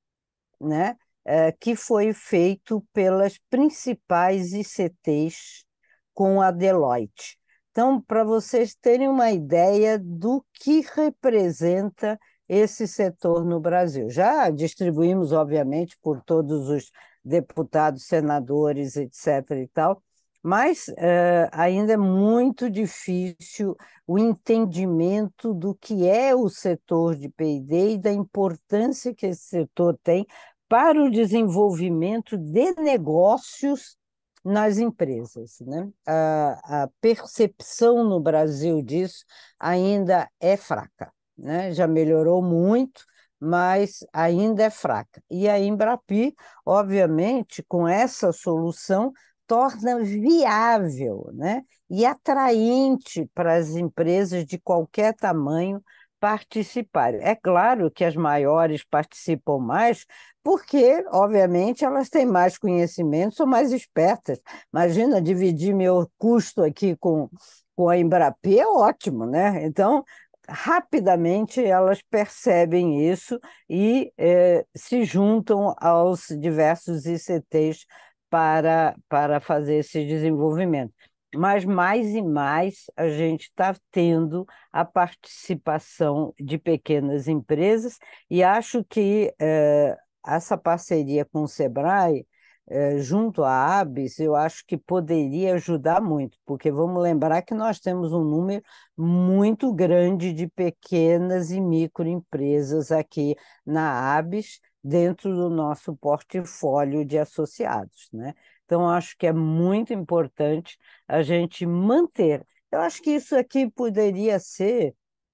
né, eh, que foi feito pelas principais I C Ts com a Deloitte. Então, para vocês terem uma ideia do que representa esse setor no Brasil. Já distribuímos, obviamente, por todos os deputados, senadores, etc. e tal, mas eh, ainda é muito difícil o entendimento do que é o setor de P e D e da importância que esse setor tem para o desenvolvimento de negócios nas empresas, né? A, a percepção no Brasil disso ainda é fraca, né? Já melhorou muito, mas ainda é fraca. E a Embrapi, obviamente, com essa solução, torna viável, né, e atraente para as empresas de qualquer tamanho participarem. É claro que as maiores participam mais, porque, obviamente, elas têm mais conhecimento, são mais espertas. Imagina dividir meu custo aqui com, com a Embrapi, é ótimo, né? Então, rapidamente elas percebem isso e eh, se juntam aos diversos I C Ts para, para fazer esse desenvolvimento. Mas mais e mais a gente está tendo a participação de pequenas empresas e acho que eh, essa parceria com o Sebrae, eh, junto à Abis, eu acho que poderia ajudar muito, porque vamos lembrar que nós temos um número muito grande de pequenas e microempresas aqui na Abis, dentro do nosso portfólio de associados, né? Então, acho que é muito importante a gente manter. Eu acho que isso aqui poderia ser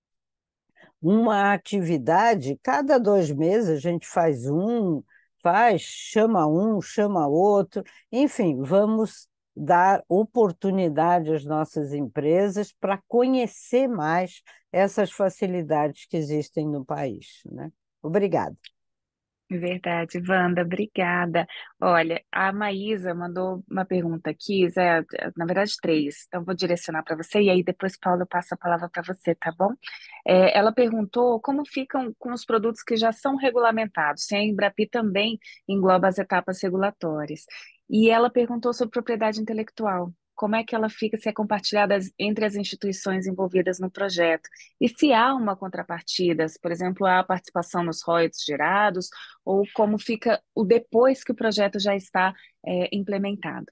uma atividade, cada dois meses a gente faz um, faz, chama um, chama outro, enfim, vamos dar oportunidade às nossas empresas para conhecer mais essas facilidades que existem no país, né? Obrigada. Verdade, Wanda, obrigada. Olha, a Maísa mandou uma pergunta aqui, Zé, na verdade três, então vou direcionar para você e aí depois, Paulo, eu passo a palavra para você, tá bom? É, ela perguntou como ficam com os produtos que já são regulamentados, se a Embrapi também engloba as etapas regulatórias. E ela perguntou sobre propriedade intelectual. Como é que ela fica, se é compartilhada as- entre as instituições envolvidas no projeto? E se há uma contrapartida, se, por exemplo, há participação nos royalties gerados, ou como fica o depois que o projeto já está é, implementado.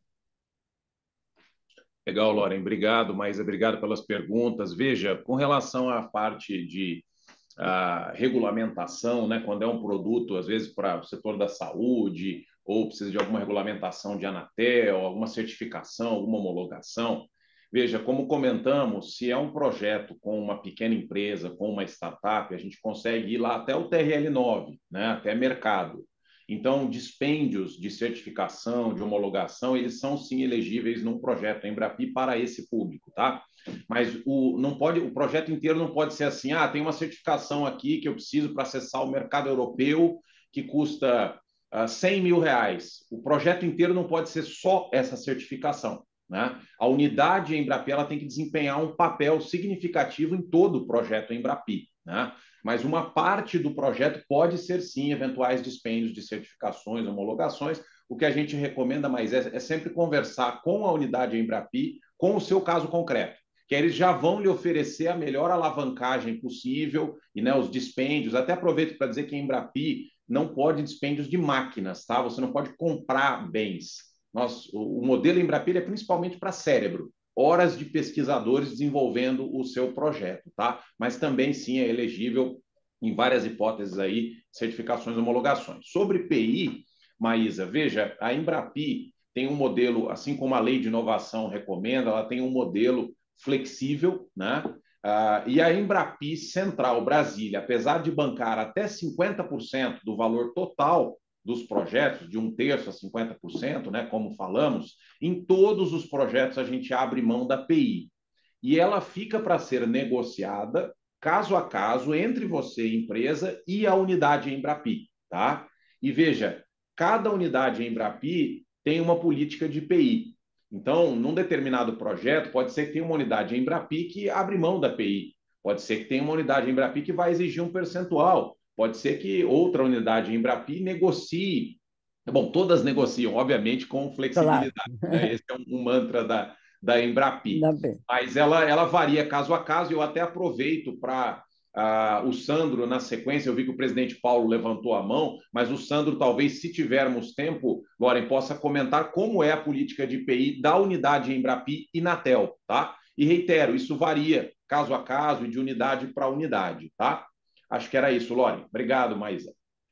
Legal, Loren, obrigado, mas obrigado pelas perguntas. Veja, com relação à parte de a regulamentação, né, quando é um produto, às vezes, para o setor da saúde, ou precisa de alguma regulamentação de Anatel, alguma certificação, alguma homologação. Veja, como comentamos, se é um projeto com uma pequena empresa, com uma startup, a gente consegue ir lá até o T R L nove, né, até mercado. Então, dispêndios de certificação, de homologação, eles são sim elegíveis num projeto Embrapi para esse público, tá? Mas o, não pode, o projeto inteiro não pode ser assim, ah, tem uma certificação aqui que eu preciso para acessar o mercado europeu, que custa uh, cem mil reais. O projeto inteiro não pode ser só essa certificação, né? A unidade Embrapi ela tem que desempenhar um papel significativo em todo o projeto Embrapi, né? Mas uma parte do projeto pode ser, sim, eventuais dispêndios de certificações, homologações. O que a gente recomenda mais é, é sempre conversar com a unidade Embrapi, com o seu caso concreto, que eles já vão lhe oferecer a melhor alavancagem possível e, né, os dispêndios. Até aproveito para dizer que a Embrapi não pode dispêndios de máquinas, tá? Você não pode comprar bens. Nós, o, o modelo Embrapi é principalmente para cérebro, horas de pesquisadores desenvolvendo o seu projeto, tá? Mas também, sim, é elegível em várias hipóteses aí, certificações e homologações. Sobre P I, Maísa, veja, a Embrapi tem um modelo, assim como a lei de inovação recomenda, ela tem um modelo flexível, né? Uh, e a Embrapi Central Brasília, apesar de bancar até cinquenta por cento do valor total dos projetos, de um terço a cinquenta por cento, né, como falamos, em todos os projetos a gente abre mão da P I. E ela fica para ser negociada caso a caso entre você, empresa, e a unidade Embrapi, tá? E veja, cada unidade Embrapi tem uma política de P I. Então, num determinado projeto, pode ser que tenha uma unidade Embrapi que abre mão da P I. Pode ser que tenha uma unidade Embrapi que vai exigir um percentual. Pode ser que outra unidade Embrapi negocie. Bom, todas negociam, obviamente, com flexibilidade, Claro. né? Esse é um, um mantra da, da Embrapi. Ainda bem. Mas ela, ela varia caso a caso, e eu até aproveito para Uh, o Sandro, na sequência, eu vi que o presidente Paulo levantou a mão, mas o Sandro, talvez, se tivermos tempo, Loren, possa comentar como é a política de P I da unidade Embrapi e Inatel, tá? E reitero, isso varia caso a caso e de unidade para unidade, tá? Acho que era isso, Loren. Obrigado, Maísa.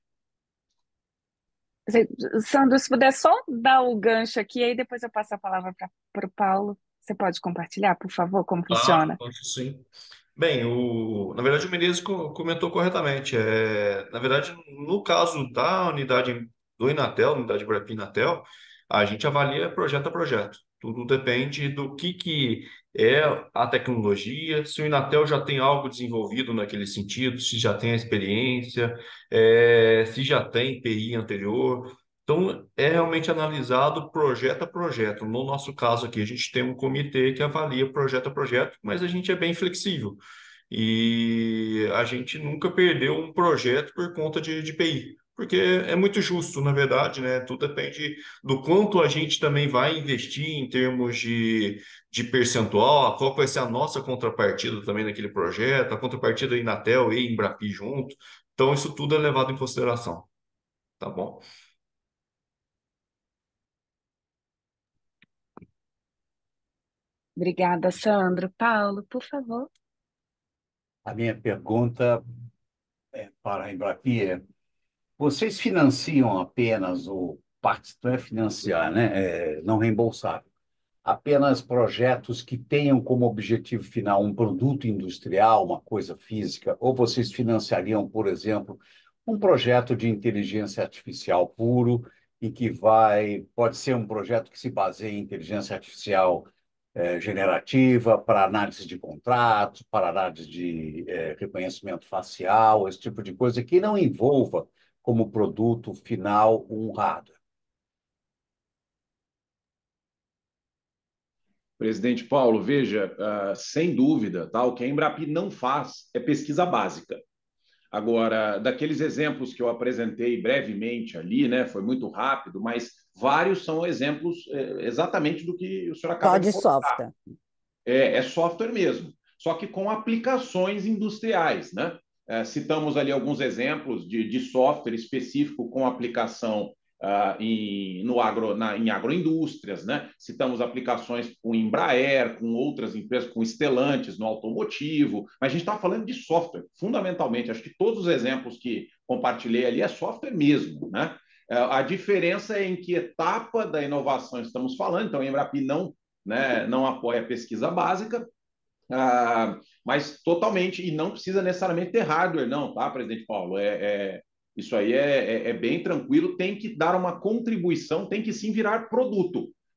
Sandro, se puder só dar o gancho aqui, aí depois eu passo a palavra para o Paulo. Você pode compartilhar, por favor, como Claro, funciona? posso sim. Bem, o, na verdade o Menezes co- comentou corretamente. É, na verdade, no caso da unidade do Inatel, unidade Embrapi Inatel, a gente avalia projeto a projeto. Tudo depende do que, que é a tecnologia, se o Inatel já tem algo desenvolvido naquele sentido, se já tem a experiência, é, se já tem P I anterior. Então, é realmente analisado projeto a projeto. No nosso caso aqui, a gente tem um comitê que avalia projeto a projeto, mas a gente é bem flexível. E a gente nunca perdeu um projeto por conta de, de P I, porque é muito justo, na verdade, né? Tudo depende do quanto a gente também vai investir em termos de, de percentual, qual vai ser a nossa contrapartida também naquele projeto, a contrapartida Inatel e Embrapi junto. Então, isso tudo é levado em consideração, tá bom? Obrigada, Sandro. Paulo, por favor. A minha pergunta é para a Embrapi é: vocês financiam apenas o parte, não é financiar, né? É não reembolsável, apenas projetos que tenham como objetivo final um produto industrial, uma coisa física, ou vocês financiariam, por exemplo, um projeto de inteligência artificial puro e que vai, pode ser um projeto que se baseia em inteligência artificial eh, generativa para análise de contratos, para análise de eh, reconhecimento facial, esse tipo de coisa que não envolva como produto final um hardware. Presidente Paulo, veja, uh, sem dúvida, tá? O que a Embrapi não faz é pesquisa básica. Agora, daqueles exemplos que eu apresentei brevemente ali, né, foi muito rápido, mas vários são exemplos é, exatamente do que o senhor acaba Só de de colocar. software. É, é software mesmo, só que com aplicações industriais, né? É, citamos ali alguns exemplos de, de software específico com aplicação uh, em, no agro, na, em agroindústrias, né? Citamos aplicações com Embraer, com outras empresas, com Stellantis no automotivo, mas a gente está falando de software, fundamentalmente. Acho que todos os exemplos que compartilhei ali é software mesmo, né? A diferença é em que etapa da inovação estamos falando. Então, a Embrapi não, né, não apoia a pesquisa básica, ah, mas totalmente, e não precisa necessariamente ter hardware, não, tá, presidente Paulo? É, é isso aí é, é, é bem tranquilo, tem que dar uma contribuição, tem que sim virar produto.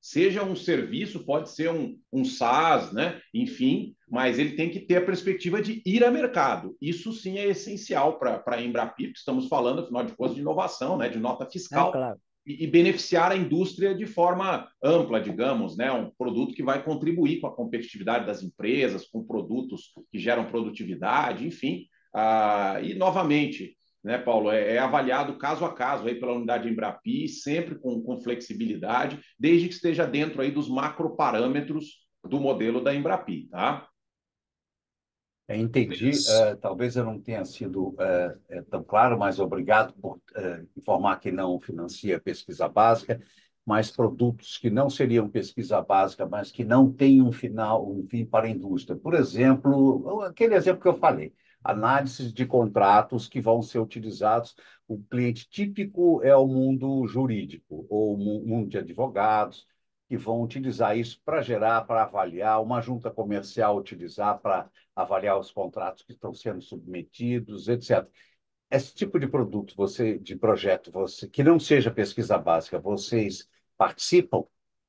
Seja um serviço, pode ser um, um SaaS, né? Enfim, mas ele tem que ter a perspectiva de ir a mercado. Isso sim é essencial para a Embrapi, estamos falando, afinal de contas, de inovação, né? De nota É fiscal, claro. e, e beneficiar a indústria de forma ampla, digamos, né? Um produto que vai contribuir com a competitividade das empresas, com produtos que geram produtividade, enfim. Ah, e, novamente, né, Paulo, é, é avaliado caso a caso aí pela unidade Embrapi, sempre com, com flexibilidade, desde que esteja dentro aí dos macroparâmetros do modelo da Embrapi, tá? É, entendi. Uh, talvez eu não tenha sido uh, tão claro, mas obrigado por uh, informar que não financia pesquisa básica, mas produtos que não seriam pesquisa básica, mas que não têm um final, um fim para a indústria. Por exemplo, aquele exemplo que eu falei, análises de contratos que vão ser utilizados. O cliente típico é o mundo jurídico, ou o mundo de advogados, que vão utilizar isso para gerar, para avaliar, uma junta comercial utilizar para avaliar os contratos que estão sendo submetidos, etcétera. Esse tipo de produto, você, de projeto, você que não seja pesquisa básica, vocês participam?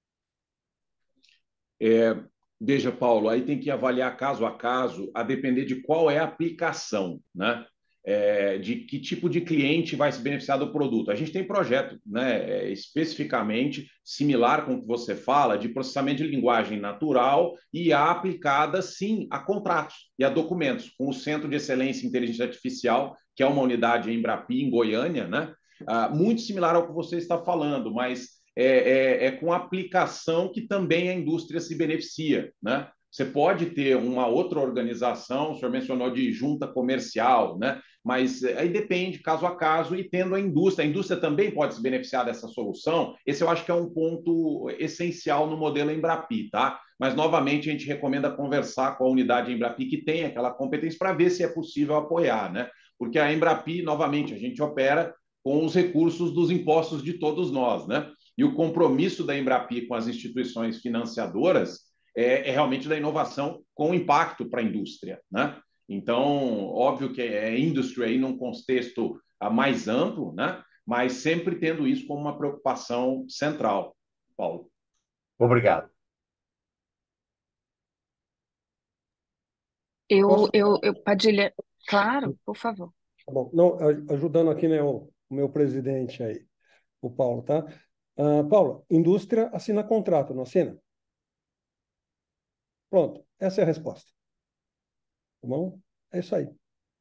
É, veja, Paulo, aí tem que avaliar caso a caso, a depender de qual é a aplicação, né? É, de que tipo de cliente vai se beneficiar do produto. A gente tem projeto, né, especificamente similar com o que você fala, de processamento de linguagem natural e a aplicada, sim, a contratos e a documentos, com o Centro de Excelência em Inteligência Artificial, que é uma unidade em Embrapi, em Goiânia, né? Ah, muito similar ao que você está falando, mas é, é, é com aplicação que também a indústria se beneficia, né? Você pode ter uma outra organização, o senhor mencionou de junta comercial, né? Mas aí depende, caso a caso, e tendo a indústria. A indústria também pode se beneficiar dessa solução. Esse eu acho que é um ponto essencial no modelo Embrapi, tá? Mas, novamente, a gente recomenda conversar com a unidade Embrapi que tem aquela competência para ver se é possível apoiar, né? Porque a Embrapi, novamente, a gente opera com os recursos dos impostos de todos nós, né? E o compromisso da Embrapi com as instituições financiadoras é, é realmente da inovação com impacto para a indústria, né? Então, óbvio que é indústria aí num contexto mais amplo, né? Mas sempre tendo isso como uma preocupação central, Paulo. Obrigado. Eu, Posso? eu, eu, Padilha, claro, por favor. Tá bom. Não, a- ajudando aqui, né, o, o meu presidente aí, o Paulo, tá? Ah, Paulo, indústria assina contrato, não assina? Pronto, essa é a resposta. Tá bom? É isso aí.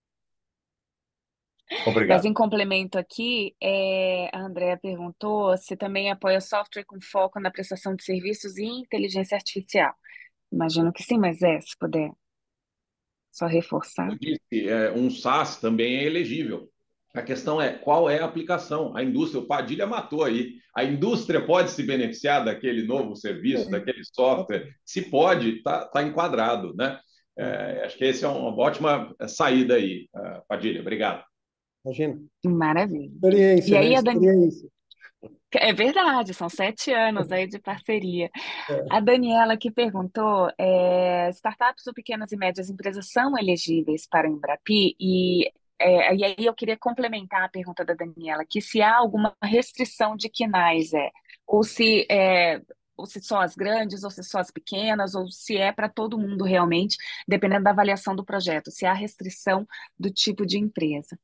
Mas Obrigado. em complemento aqui, é, a Andrea perguntou se também apoia software com foco na prestação de serviços e inteligência artificial. Imagino que sim, mas é, se puder só reforçar. Eu disse, é, um SaaS também é elegível. A questão é qual é a aplicação. A indústria, o Padilha matou aí. A indústria pode se beneficiar daquele novo serviço, daquele software? Se pode, está tá enquadrado, né? É, acho que essa é uma ótima saída aí, Padilha. Obrigado. Imagina. Maravilha. E Experiência, né? aí, a Dani... Experiência. É verdade, são sete anos aí de parceria. É. A Daniela que perguntou, é, startups ou pequenas e médias empresas são elegíveis para o Embrapi? E, é, e aí eu queria complementar a pergunta da Daniela, que se há alguma restrição de quinais, é, ou se é, ou se só as grandes, ou se só as pequenas, ou se é para todo mundo realmente, dependendo da avaliação do projeto, se há restrição do tipo de empresa.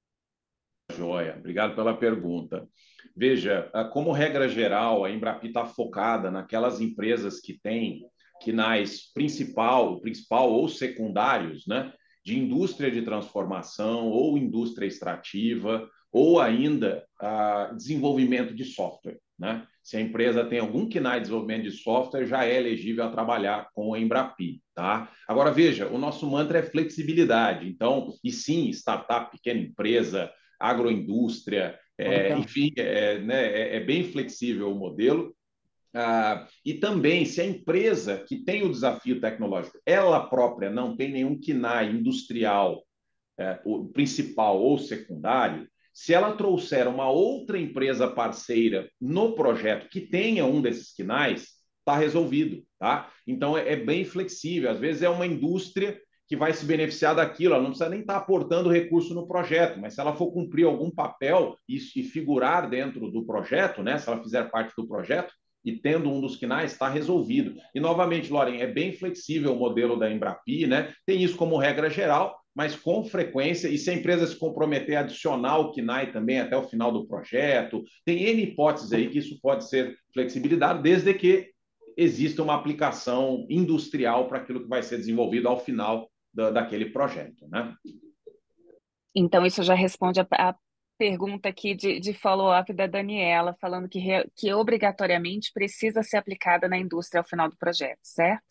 Joia, obrigado pela pergunta. Veja, como regra geral, a Embrapi está focada naquelas empresas que têm quinais principal, principal ou secundários, né, de indústria de transformação ou indústria extrativa ou ainda a desenvolvimento de software, né? Se a empresa tem algum quinal de desenvolvimento de software, já é elegível a trabalhar com a Embrapi, tá? Agora veja, o nosso mantra é flexibilidade. Então, e sim, startup, pequena empresa, agroindústria, é, enfim, é, né, é, é bem flexível o modelo. Ah, e também, se a empresa que tem o desafio tecnológico, ela própria não tem nenhum K N A I industrial, é, o principal ou secundário, se ela trouxer uma outra empresa parceira no projeto que tenha um desses K N A Is, está resolvido, tá? Então, é, é bem flexível. Às vezes é uma indústria que vai se beneficiar daquilo, ela não precisa nem estar aportando recurso no projeto, mas se ela for cumprir algum papel e, e figurar dentro do projeto, né, se ela fizer parte do projeto, e tendo um dos quinais, está resolvido. E, novamente, Loren, é bem flexível o modelo da Embrapi, né? Tem isso como regra geral, mas com frequência, e se a empresa se comprometer a adicionar o K N A I também até o final do projeto, tem N hipóteses aí que isso pode ser flexibilidade, desde que exista uma aplicação industrial para aquilo que vai ser desenvolvido ao final da, daquele projeto, né? Então, isso já responde a, a pergunta aqui de, de follow-up da Daniela, falando que, re- que obrigatoriamente precisa ser aplicada na indústria ao final do projeto, certo?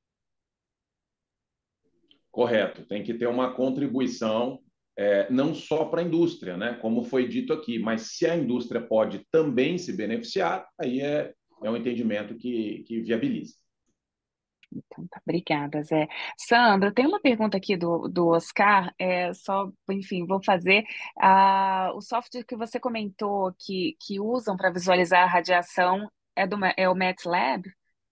Correto, tem que ter uma contribuição, é, não só para a indústria, né? Como foi dito aqui, mas se a indústria pode também se beneficiar, aí é, é um entendimento que, que viabiliza. Então, tá, obrigada, Zé. Sandra, tem uma pergunta aqui do, do Oscar, é, só, enfim, vou fazer. Ah, o software que você comentou que, que usam para visualizar a radiação é, do, Ma- é o MATLAB?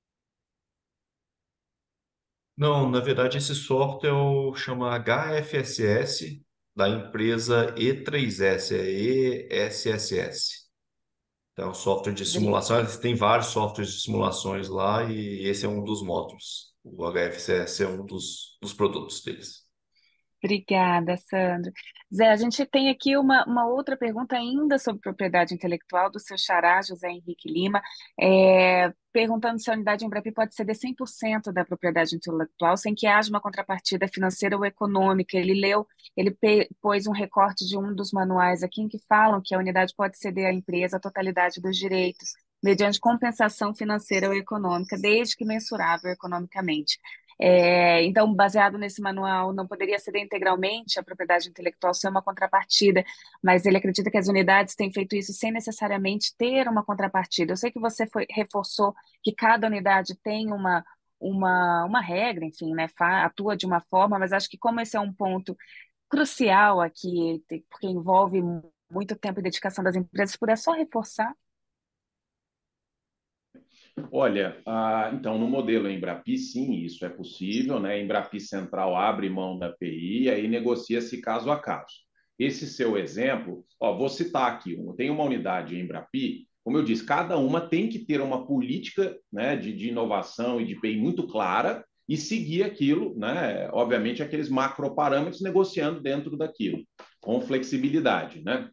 Não, na verdade, esse software o chama H F S S da empresa E três S, é E S S S. Então, software de Bri- simulação, eles têm vários softwares de simulações lá e esse é um dos módulos. O H F S S é um dos, dos produtos deles. Obrigada, Sandra. Zé, a gente tem aqui uma, uma outra pergunta ainda sobre propriedade intelectual do seu xará, José Henrique Lima, é, perguntando se a unidade Embrapi pode ceder cem por cento da propriedade intelectual sem que haja uma contrapartida financeira ou econômica. Ele leu, ele pe- pôs um recorte de um dos manuais aqui em que falam que a unidade pode ceder à empresa a totalidade dos direitos, mediante compensação financeira ou econômica, desde que mensurável economicamente. É, então, baseado nesse manual, não poderia ceder integralmente a propriedade intelectual sem uma contrapartida, mas ele acredita que as unidades têm feito isso sem necessariamente ter uma contrapartida. Eu sei que você foi- reforçou que cada unidade tem uma, uma, uma regra, enfim, né, fa- atua de uma forma, mas acho que como esse é um ponto crucial aqui, te- porque envolve muito tempo e dedicação das empresas, se puder só reforçar. Olha, ah, então no modelo Embrapi, sim, isso é possível, né? Embrapi Central abre mão da P I e aí negocia-se caso a caso. Esse seu exemplo, ó, vou citar aqui, um, tem uma unidade em Embrapi, como eu disse, cada uma tem que ter uma política, né, de, de inovação e de P I muito clara e seguir aquilo, né? Obviamente, aqueles macroparâmetros negociando dentro daquilo, com flexibilidade, né?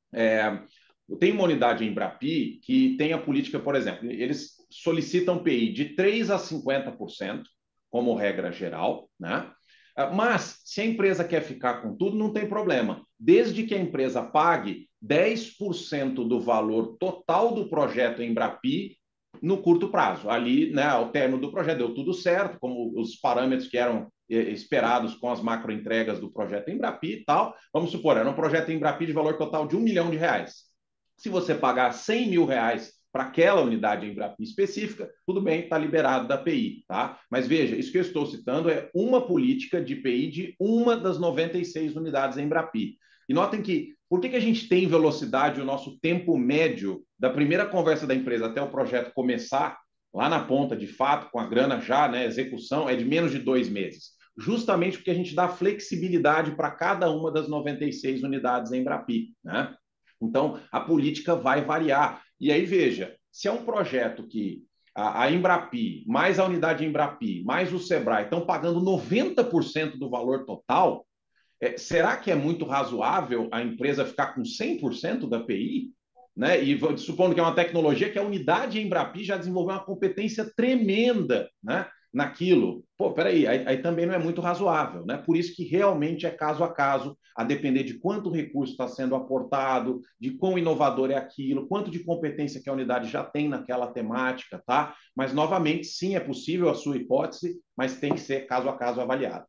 É, tem uma unidade em Embrapi que tem a política, por exemplo, eles solicitam P I de três a cinquenta por cento, como regra geral, né? Mas, se a empresa quer ficar com tudo, não tem problema. Desde que a empresa pague dez por cento do valor total do projeto em Embrapi no curto prazo. Ali, né, ao término do projeto, deu tudo certo, como os parâmetros que eram esperados com as macroentregas do projeto Embrapi e tal. Vamos supor, era um projeto Embrapi de valor total de um milhão de reais. Se você pagar cem mil reais para aquela unidade Embrapi específica, tudo bem, está liberado da P I, tá? Mas veja, isso que eu estou citando é uma política de P I de uma das noventa e seis unidades Embrapi. E notem que, por que, que a gente tem velocidade, o nosso tempo médio da primeira conversa da empresa até o projeto começar, lá na ponta, de fato, com a grana já, né, execução, é de menos de dois meses? Justamente porque a gente dá flexibilidade para cada uma das noventa e seis unidades Embrapi, né? Então, a política vai variar. E aí, veja, se é um projeto que a, a Embrapi, mais a unidade Embrapi, mais o Sebrae estão pagando noventa por cento do valor total, é, será que é muito razoável a empresa ficar com cem por cento da P I? Né? E supondo que é uma tecnologia que a unidade Embrapi já desenvolveu uma competência tremenda, né, naquilo. Pô, peraí, aí, aí também não é muito razoável, né? Por isso que realmente é caso a caso, a depender de quanto recurso está sendo aportado, de quão inovador é aquilo, quanto de competência que a unidade já tem naquela temática, tá? Mas, novamente, sim, é possível a sua hipótese, mas tem que ser caso a caso avaliado.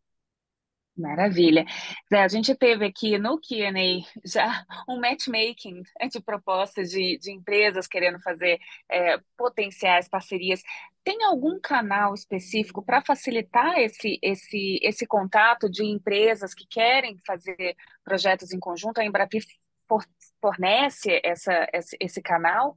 Maravilha. Zé, a gente teve aqui no Q and A já um matchmaking de propostas de, de empresas querendo fazer é, potenciais parcerias. Tem algum canal específico para facilitar esse, esse, esse contato de empresas que querem fazer projetos em conjunto? A Embrapi for- fornece essa, esse, esse canal?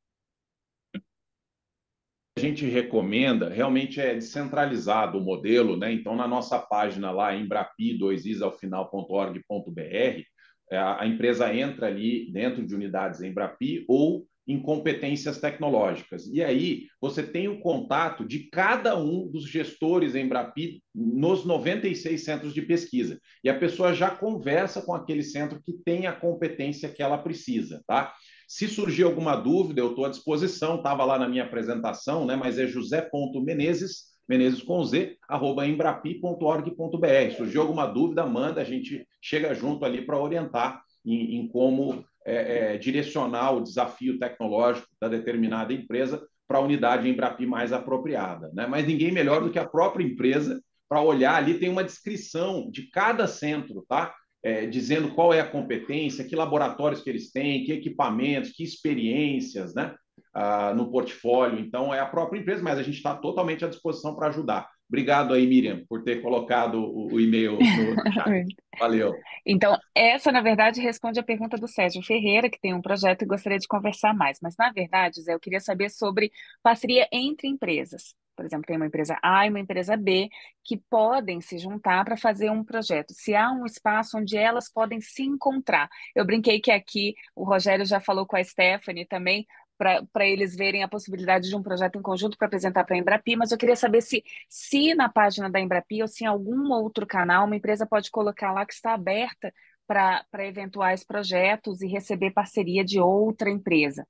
A gente recomenda, realmente é descentralizado o modelo, né? Então, na nossa página lá, embrapi dois is ao final ponto org ponto br, a empresa entra ali dentro de unidades Embrapi ou em competências tecnológicas. E aí você tem o contato de cada um dos gestores em Embrapi nos noventa e seis centros de pesquisa. E a pessoa já conversa com aquele centro que tem a competência que ela precisa, tá? Se surgir alguma dúvida, eu estou à disposição, estava lá na minha apresentação, né? Mas é josé.menezes, Menezes com Z, arroba embrapi ponto org ponto br. Surgiu alguma dúvida, manda, a gente chega junto ali para orientar em, em como é, é, direcionar o desafio tecnológico da determinada empresa para a unidade Embrapi mais apropriada, né? Mas ninguém melhor do que a própria empresa para olhar ali, tem uma descrição de cada centro, tá? É, dizendo qual é a competência, que laboratórios que eles têm, que equipamentos, que experiências, né? Ah, no portfólio. Então, é a própria empresa, mas a gente está totalmente à disposição para ajudar. Obrigado aí, Miriam, por ter colocado o, o e-mail no, no chat. Valeu. Então, essa, na verdade, responde a pergunta do Sérgio Ferreira, que tem um projeto e gostaria de conversar mais. Mas, na verdade, Zé, eu queria saber sobre parceria entre empresas. Por exemplo, tem uma empresa A e uma empresa B que podem se juntar para fazer um projeto. Se há um espaço onde elas podem se encontrar. Eu brinquei que aqui o Rogério já falou com a Stephanie também, para eles verem a possibilidade de um projeto em conjunto para apresentar para a Embrapi, mas eu queria saber se, se na página da Embrapi ou se em algum outro canal uma empresa pode colocar lá que está aberta para para eventuais projetos e receber parceria de outra empresa.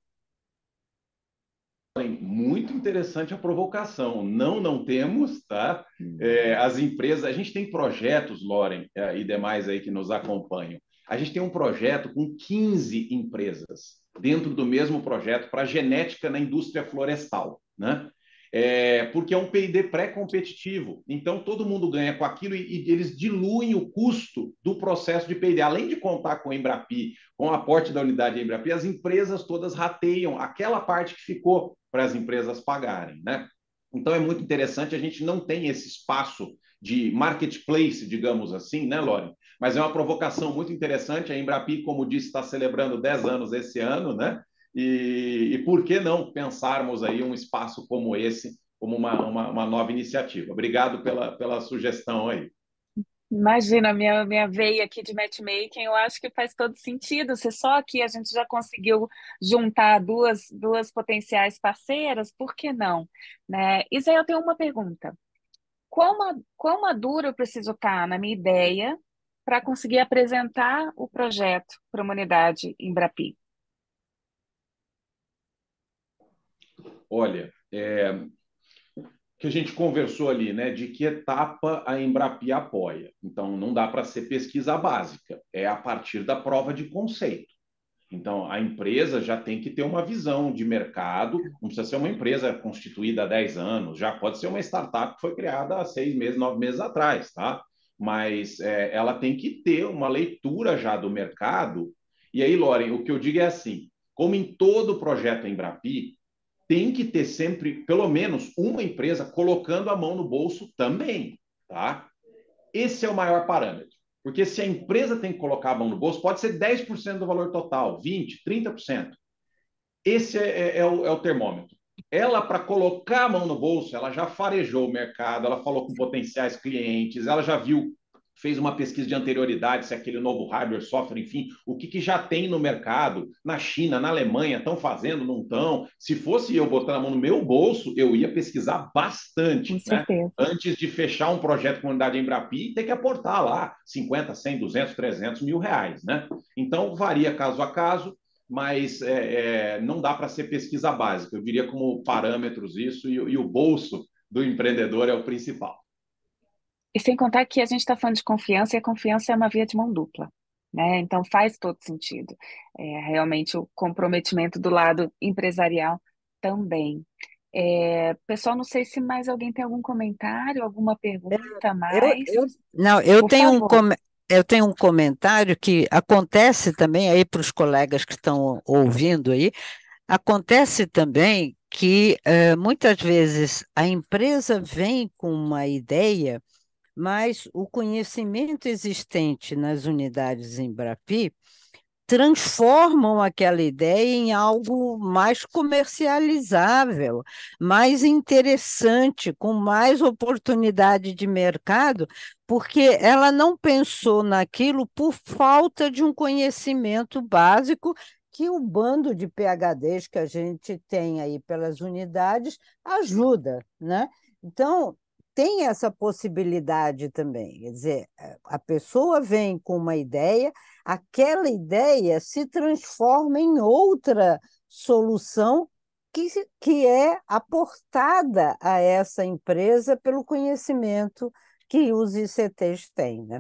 Muito interessante a provocação. Não, não temos, tá? É, as empresas, a gente tem projetos, Loren, é, e demais aí que nos acompanham. A gente tem um projeto com quinze empresas dentro do mesmo projeto para genética na indústria florestal, né? É, porque é um P e D pré-competitivo. Então, todo mundo ganha com aquilo e, e eles diluem o custo do processo de P e D. Além de contar com a Embrapi, com o aporte da unidade Embrapi, as empresas todas rateiam aquela parte que ficou para as empresas pagarem, né? Então, é muito interessante. A gente não tem esse espaço de marketplace, digamos assim, né, Lore? Mas é uma provocação muito interessante. A Embrapi, como disse, está celebrando dez anos esse ano, né? E, e por que não pensarmos aí um espaço como esse, como uma, uma, uma nova iniciativa? Obrigado pela, pela sugestão aí. Imagina, a minha, minha veia aqui de matchmaking, eu acho que faz todo sentido. Se só aqui a gente já conseguiu juntar duas, duas potenciais parceiras, por que não? Né? Isa, eu tenho uma pergunta. Quão, ma- quão maduro eu preciso estar na minha ideia para conseguir apresentar o projeto para uma unidade Embrapi? Olha, é, que a gente conversou ali, né? De que etapa a Embrapi apoia. Então, não dá para ser pesquisa básica, é a partir da prova de conceito. Então, a empresa já tem que ter uma visão de mercado, não precisa ser uma empresa constituída há dez anos, já pode ser uma startup que foi criada há seis meses, nove meses atrás, tá? Mas é, ela tem que ter uma leitura já do mercado. E aí, Loren, o que eu digo é assim: como em todo projeto Embrapi, tem que ter sempre, pelo menos, uma empresa colocando a mão no bolso também, tá? Esse é o maior parâmetro. Porque se a empresa tem que colocar a mão no bolso, pode ser dez por cento do valor total, vinte por cento, trinta por cento. Esse é, é, é, o, é o termômetro. Ela, para colocar a mão no bolso, ela já farejou o mercado, ela falou com potenciais clientes, ela já viu, fez uma pesquisa de anterioridade, se aquele novo hardware, software, enfim, o que, que já tem no mercado, na China, na Alemanha, estão fazendo, não estão. Se fosse eu botando a mão no meu bolso, eu ia pesquisar bastante, Com né? certeza. Antes de fechar um projeto com unidade Embrapi, tem que aportar lá cinquenta, cem, duzentos, trezentos mil reais, né? Então, varia caso a caso, mas é, é, não dá para ser pesquisa básica. Eu diria como parâmetros isso, e, e o bolso do empreendedor é o principal. E sem contar que a gente está falando de confiança e a confiança é uma via de mão dupla, né? Então faz todo sentido. É, realmente o comprometimento do lado empresarial também. É, pessoal, não sei se mais alguém tem algum comentário, alguma pergunta a Eu, mais. eu, não, eu Por tenho um, favor. come- eu tenho um comentário que acontece também aí para os colegas que estão ouvindo aí, acontece também que eh, muitas vezes a empresa vem com uma ideia, mas o conhecimento existente nas unidades Embrapi transformam aquela ideia em algo mais comercializável, mais interessante, com mais oportunidade de mercado, porque ela não pensou naquilo por falta de um conhecimento básico que o bando de PhDs que a gente tem aí pelas unidades ajuda, né? Então, tem essa possibilidade também. Quer dizer, a pessoa vem com uma ideia, aquela ideia se transforma em outra solução que, que é aportada a essa empresa pelo conhecimento que os I C Tês têm, né?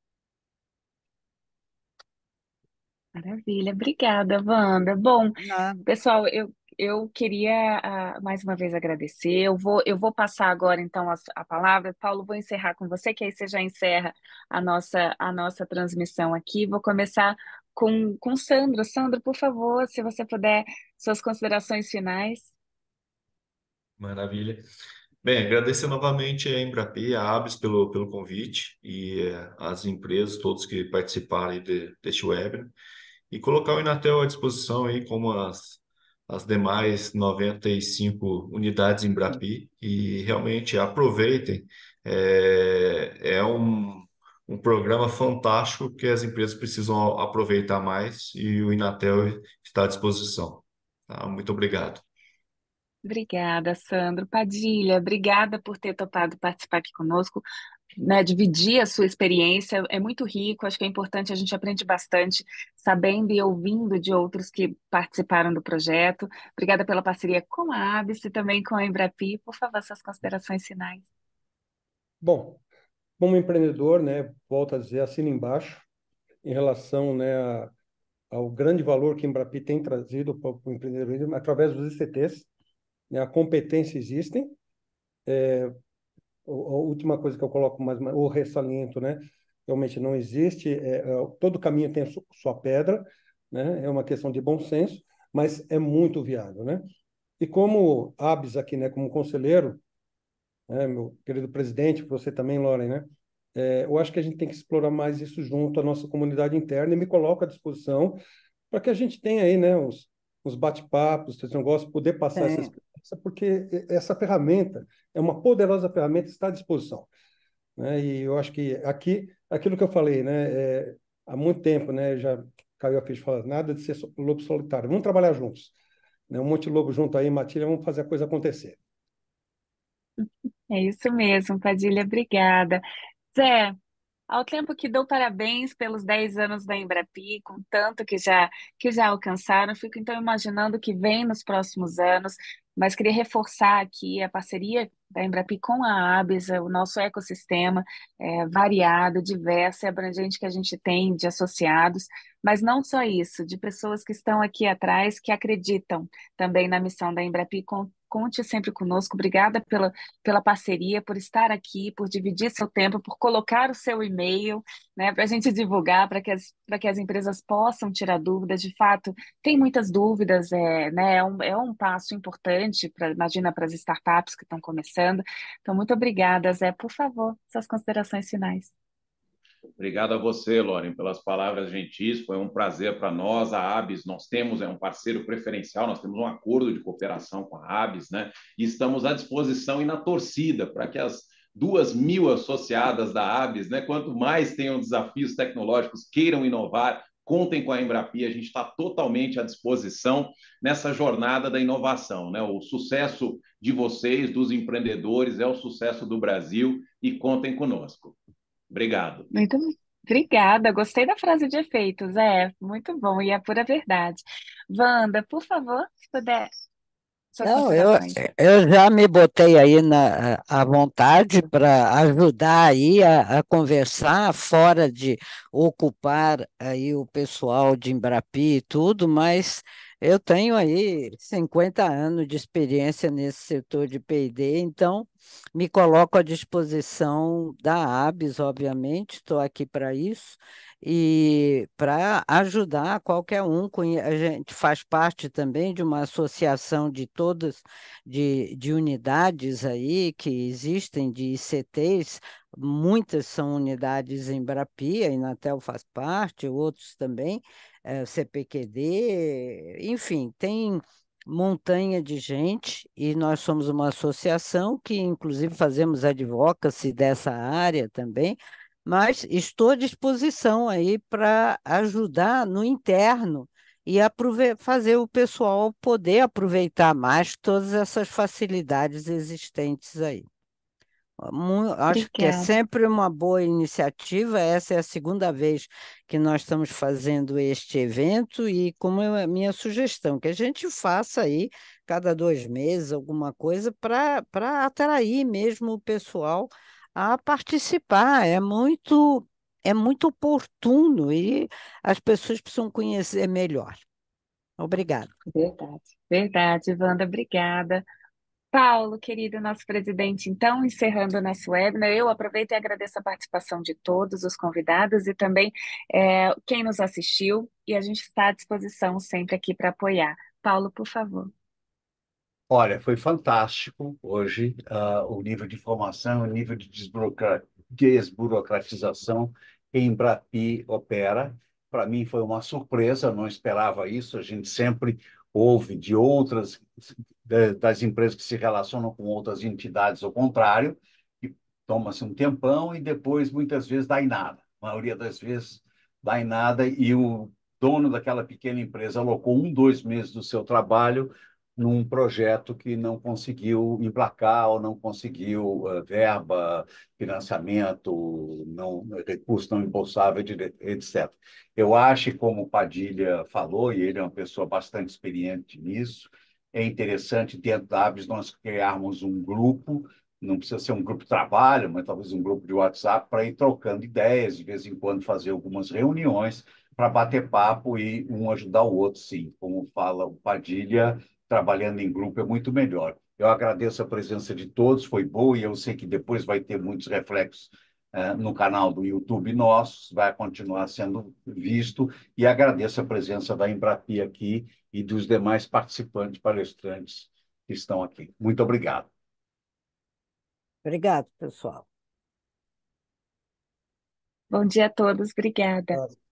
Maravilha, obrigada, Wanda. Bom, Nada. pessoal, eu, eu queria ah, mais uma vez agradecer. Eu vou, eu vou passar agora, então, a, a palavra. Paulo, vou encerrar com você, que aí você já encerra a nossa, a nossa transmissão aqui. Vou começar com, com Sandro. Sandro, por favor, se você puder, suas considerações finais. Maravilha. Bem, agradecer novamente a Embrapi, a Abis pelo, pelo convite e eh, as empresas, todos que participaram aí de, deste webinar, e colocar o Inatel à disposição aí como as, as demais noventa e cinco unidades Embrapi e realmente aproveitem. É, é um, um programa fantástico que as empresas precisam aproveitar mais e o Inatel está à disposição. Tá? Muito obrigado. Obrigada, Sandro. Padilha, obrigada por ter topado participar aqui conosco, né, dividir a sua experiência. É muito rico, acho que é importante, a gente aprende bastante sabendo e ouvindo de outros que participaram do projeto. Obrigada pela parceria com a Abis e também com a Embrapi. Por favor, suas considerações finais. Bom, como empreendedor, né, volto a dizer, assina embaixo, em relação, né, a, ao grande valor que a Embrapi tem trazido para o empreendedorismo através dos I C Tês, né, a competência existem. A última coisa que eu coloco mais, o ressaliento, né? Realmente não existe, é, é, todo caminho tem a su- sua pedra, né? É uma questão de bom senso, mas é muito viável, né? E como Abis aqui, né, como conselheiro, né, meu querido presidente, você também, Loren, né? É, eu acho que a gente tem que explorar mais isso junto à nossa comunidade interna e me coloco à disposição para que a gente tenha aí, né, uns, uns bate-papos, esse negócio, poder passar essa Tem. experiência, porque essa ferramenta é uma poderosa ferramenta, está à disposição, né? E eu acho que aqui, aquilo que eu falei, né, é, há muito tempo, né, já caiu a ficha falando, nada de ser so- lobo solitário, vamos trabalhar juntos, né? Um monte de lobo junto aí, Matilha, vamos fazer a coisa acontecer. É isso mesmo, Padilha, obrigada. Zé, ao tempo que dou parabéns pelos dez anos da Embrapi, com tanto que já, que já alcançaram, fico então imaginando o que vem nos próximos anos, mas queria reforçar aqui a parceria da Embrapi com a Abis, o nosso ecossistema é, variado, diverso e abrangente que a gente tem de associados, mas não só isso, de pessoas que estão aqui atrás que acreditam também na missão da Embrapi. Con- Conte sempre conosco. Obrigada pela pela parceria, por estar aqui, por dividir seu tempo, por colocar o seu e-mail, né, para a gente divulgar, para que as, para que as empresas possam tirar dúvidas. De fato, tem muitas dúvidas, é, né, é um, é um passo importante, para, imagina, para as startups que estão começando. Então, muito obrigada, Zé. Por favor, suas considerações finais. Obrigado a você, Loren, pelas palavras gentis. Foi um prazer para nós. A Abis, nós temos é um parceiro preferencial, nós temos um acordo de cooperação com a Abis, né? E estamos à disposição e na torcida para que as duas mil associadas da Abis, né? Quanto mais tenham desafios tecnológicos, queiram inovar, contem com a Embrapi. A gente está totalmente à disposição nessa jornada da inovação, né? O sucesso de vocês, dos empreendedores, é o sucesso do Brasil e contem conosco. Obrigado. Muito obrigada, gostei da frase de efeitos, é muito bom e é pura verdade. Wanda, por favor, se puder, suas Não, eu, considerações. eu já me botei aí na, à vontade para ajudar aí a, a conversar, fora de ocupar aí o pessoal de Embrapi e tudo, mas eu tenho aí cinquenta anos de experiência nesse setor de P e D, então me coloco à disposição da Abis, obviamente, estou aqui para isso, e para ajudar qualquer um. conhe- A gente faz parte também de uma associação de todas, de, de unidades aí que existem, de I C Tês, muitas são unidades em Embrapi, a Inatel faz parte, outros também, eh, C P Q D, enfim, tem montanha de gente e nós somos uma associação que inclusive fazemos advocacy dessa área também, mas estou à disposição aí para ajudar no interno e aprove- fazer o pessoal poder aproveitar mais todas essas facilidades existentes aí. Mu- Acho que é Obrigada. sempre uma boa iniciativa. Essa é a segunda vez que nós estamos fazendo este evento, e como é a minha sugestão, que a gente faça aí cada dois meses alguma coisa para para atrair mesmo o pessoal a participar. É muito é muito oportuno e as pessoas precisam conhecer melhor. Obrigada. Verdade. Verdade, Wanda, obrigada. Paulo, querido nosso presidente, então, encerrando o nosso webinar, eu aproveito e agradeço a participação de todos os convidados e também eh, quem nos assistiu, e a gente está à disposição sempre aqui para apoiar. Paulo, por favor. Olha, foi fantástico hoje, ah, o nível de informação, o nível de desburocra- desburocratização que a Embrapi opera. Para mim foi uma surpresa, não esperava isso. A gente sempre ouve de outras, da- das empresas que se relacionam com outras entidades, ao contrário, que toma-se um tempão e depois, muitas vezes, dá em nada. A maioria das vezes dá em nada e o dono daquela pequena empresa alocou um, dois meses do seu trabalho num projeto que não conseguiu emplacar ou não conseguiu eh, verba, financiamento, não, recurso não embolsável, dire- etcétera. Eu acho, que, como o Padilha falou, e ele é uma pessoa bastante experiente nisso, é interessante, dentro da Abis, nós criarmos um grupo, não precisa ser um grupo de trabalho, mas talvez um grupo de WhatsApp, para ir trocando ideias, de vez em quando fazer algumas reuniões, para bater papo e um ajudar o outro, sim. Como fala o Padilha, trabalhando em grupo é muito melhor. Eu agradeço a presença de todos, foi boa, e eu sei que depois vai ter muitos reflexos eh, no canal do YouTube nosso, vai continuar sendo visto, e agradeço a presença da Embrapi aqui e dos demais participantes, palestrantes que estão aqui. Muito obrigado. Obrigado, pessoal. Bom dia a todos, obrigada.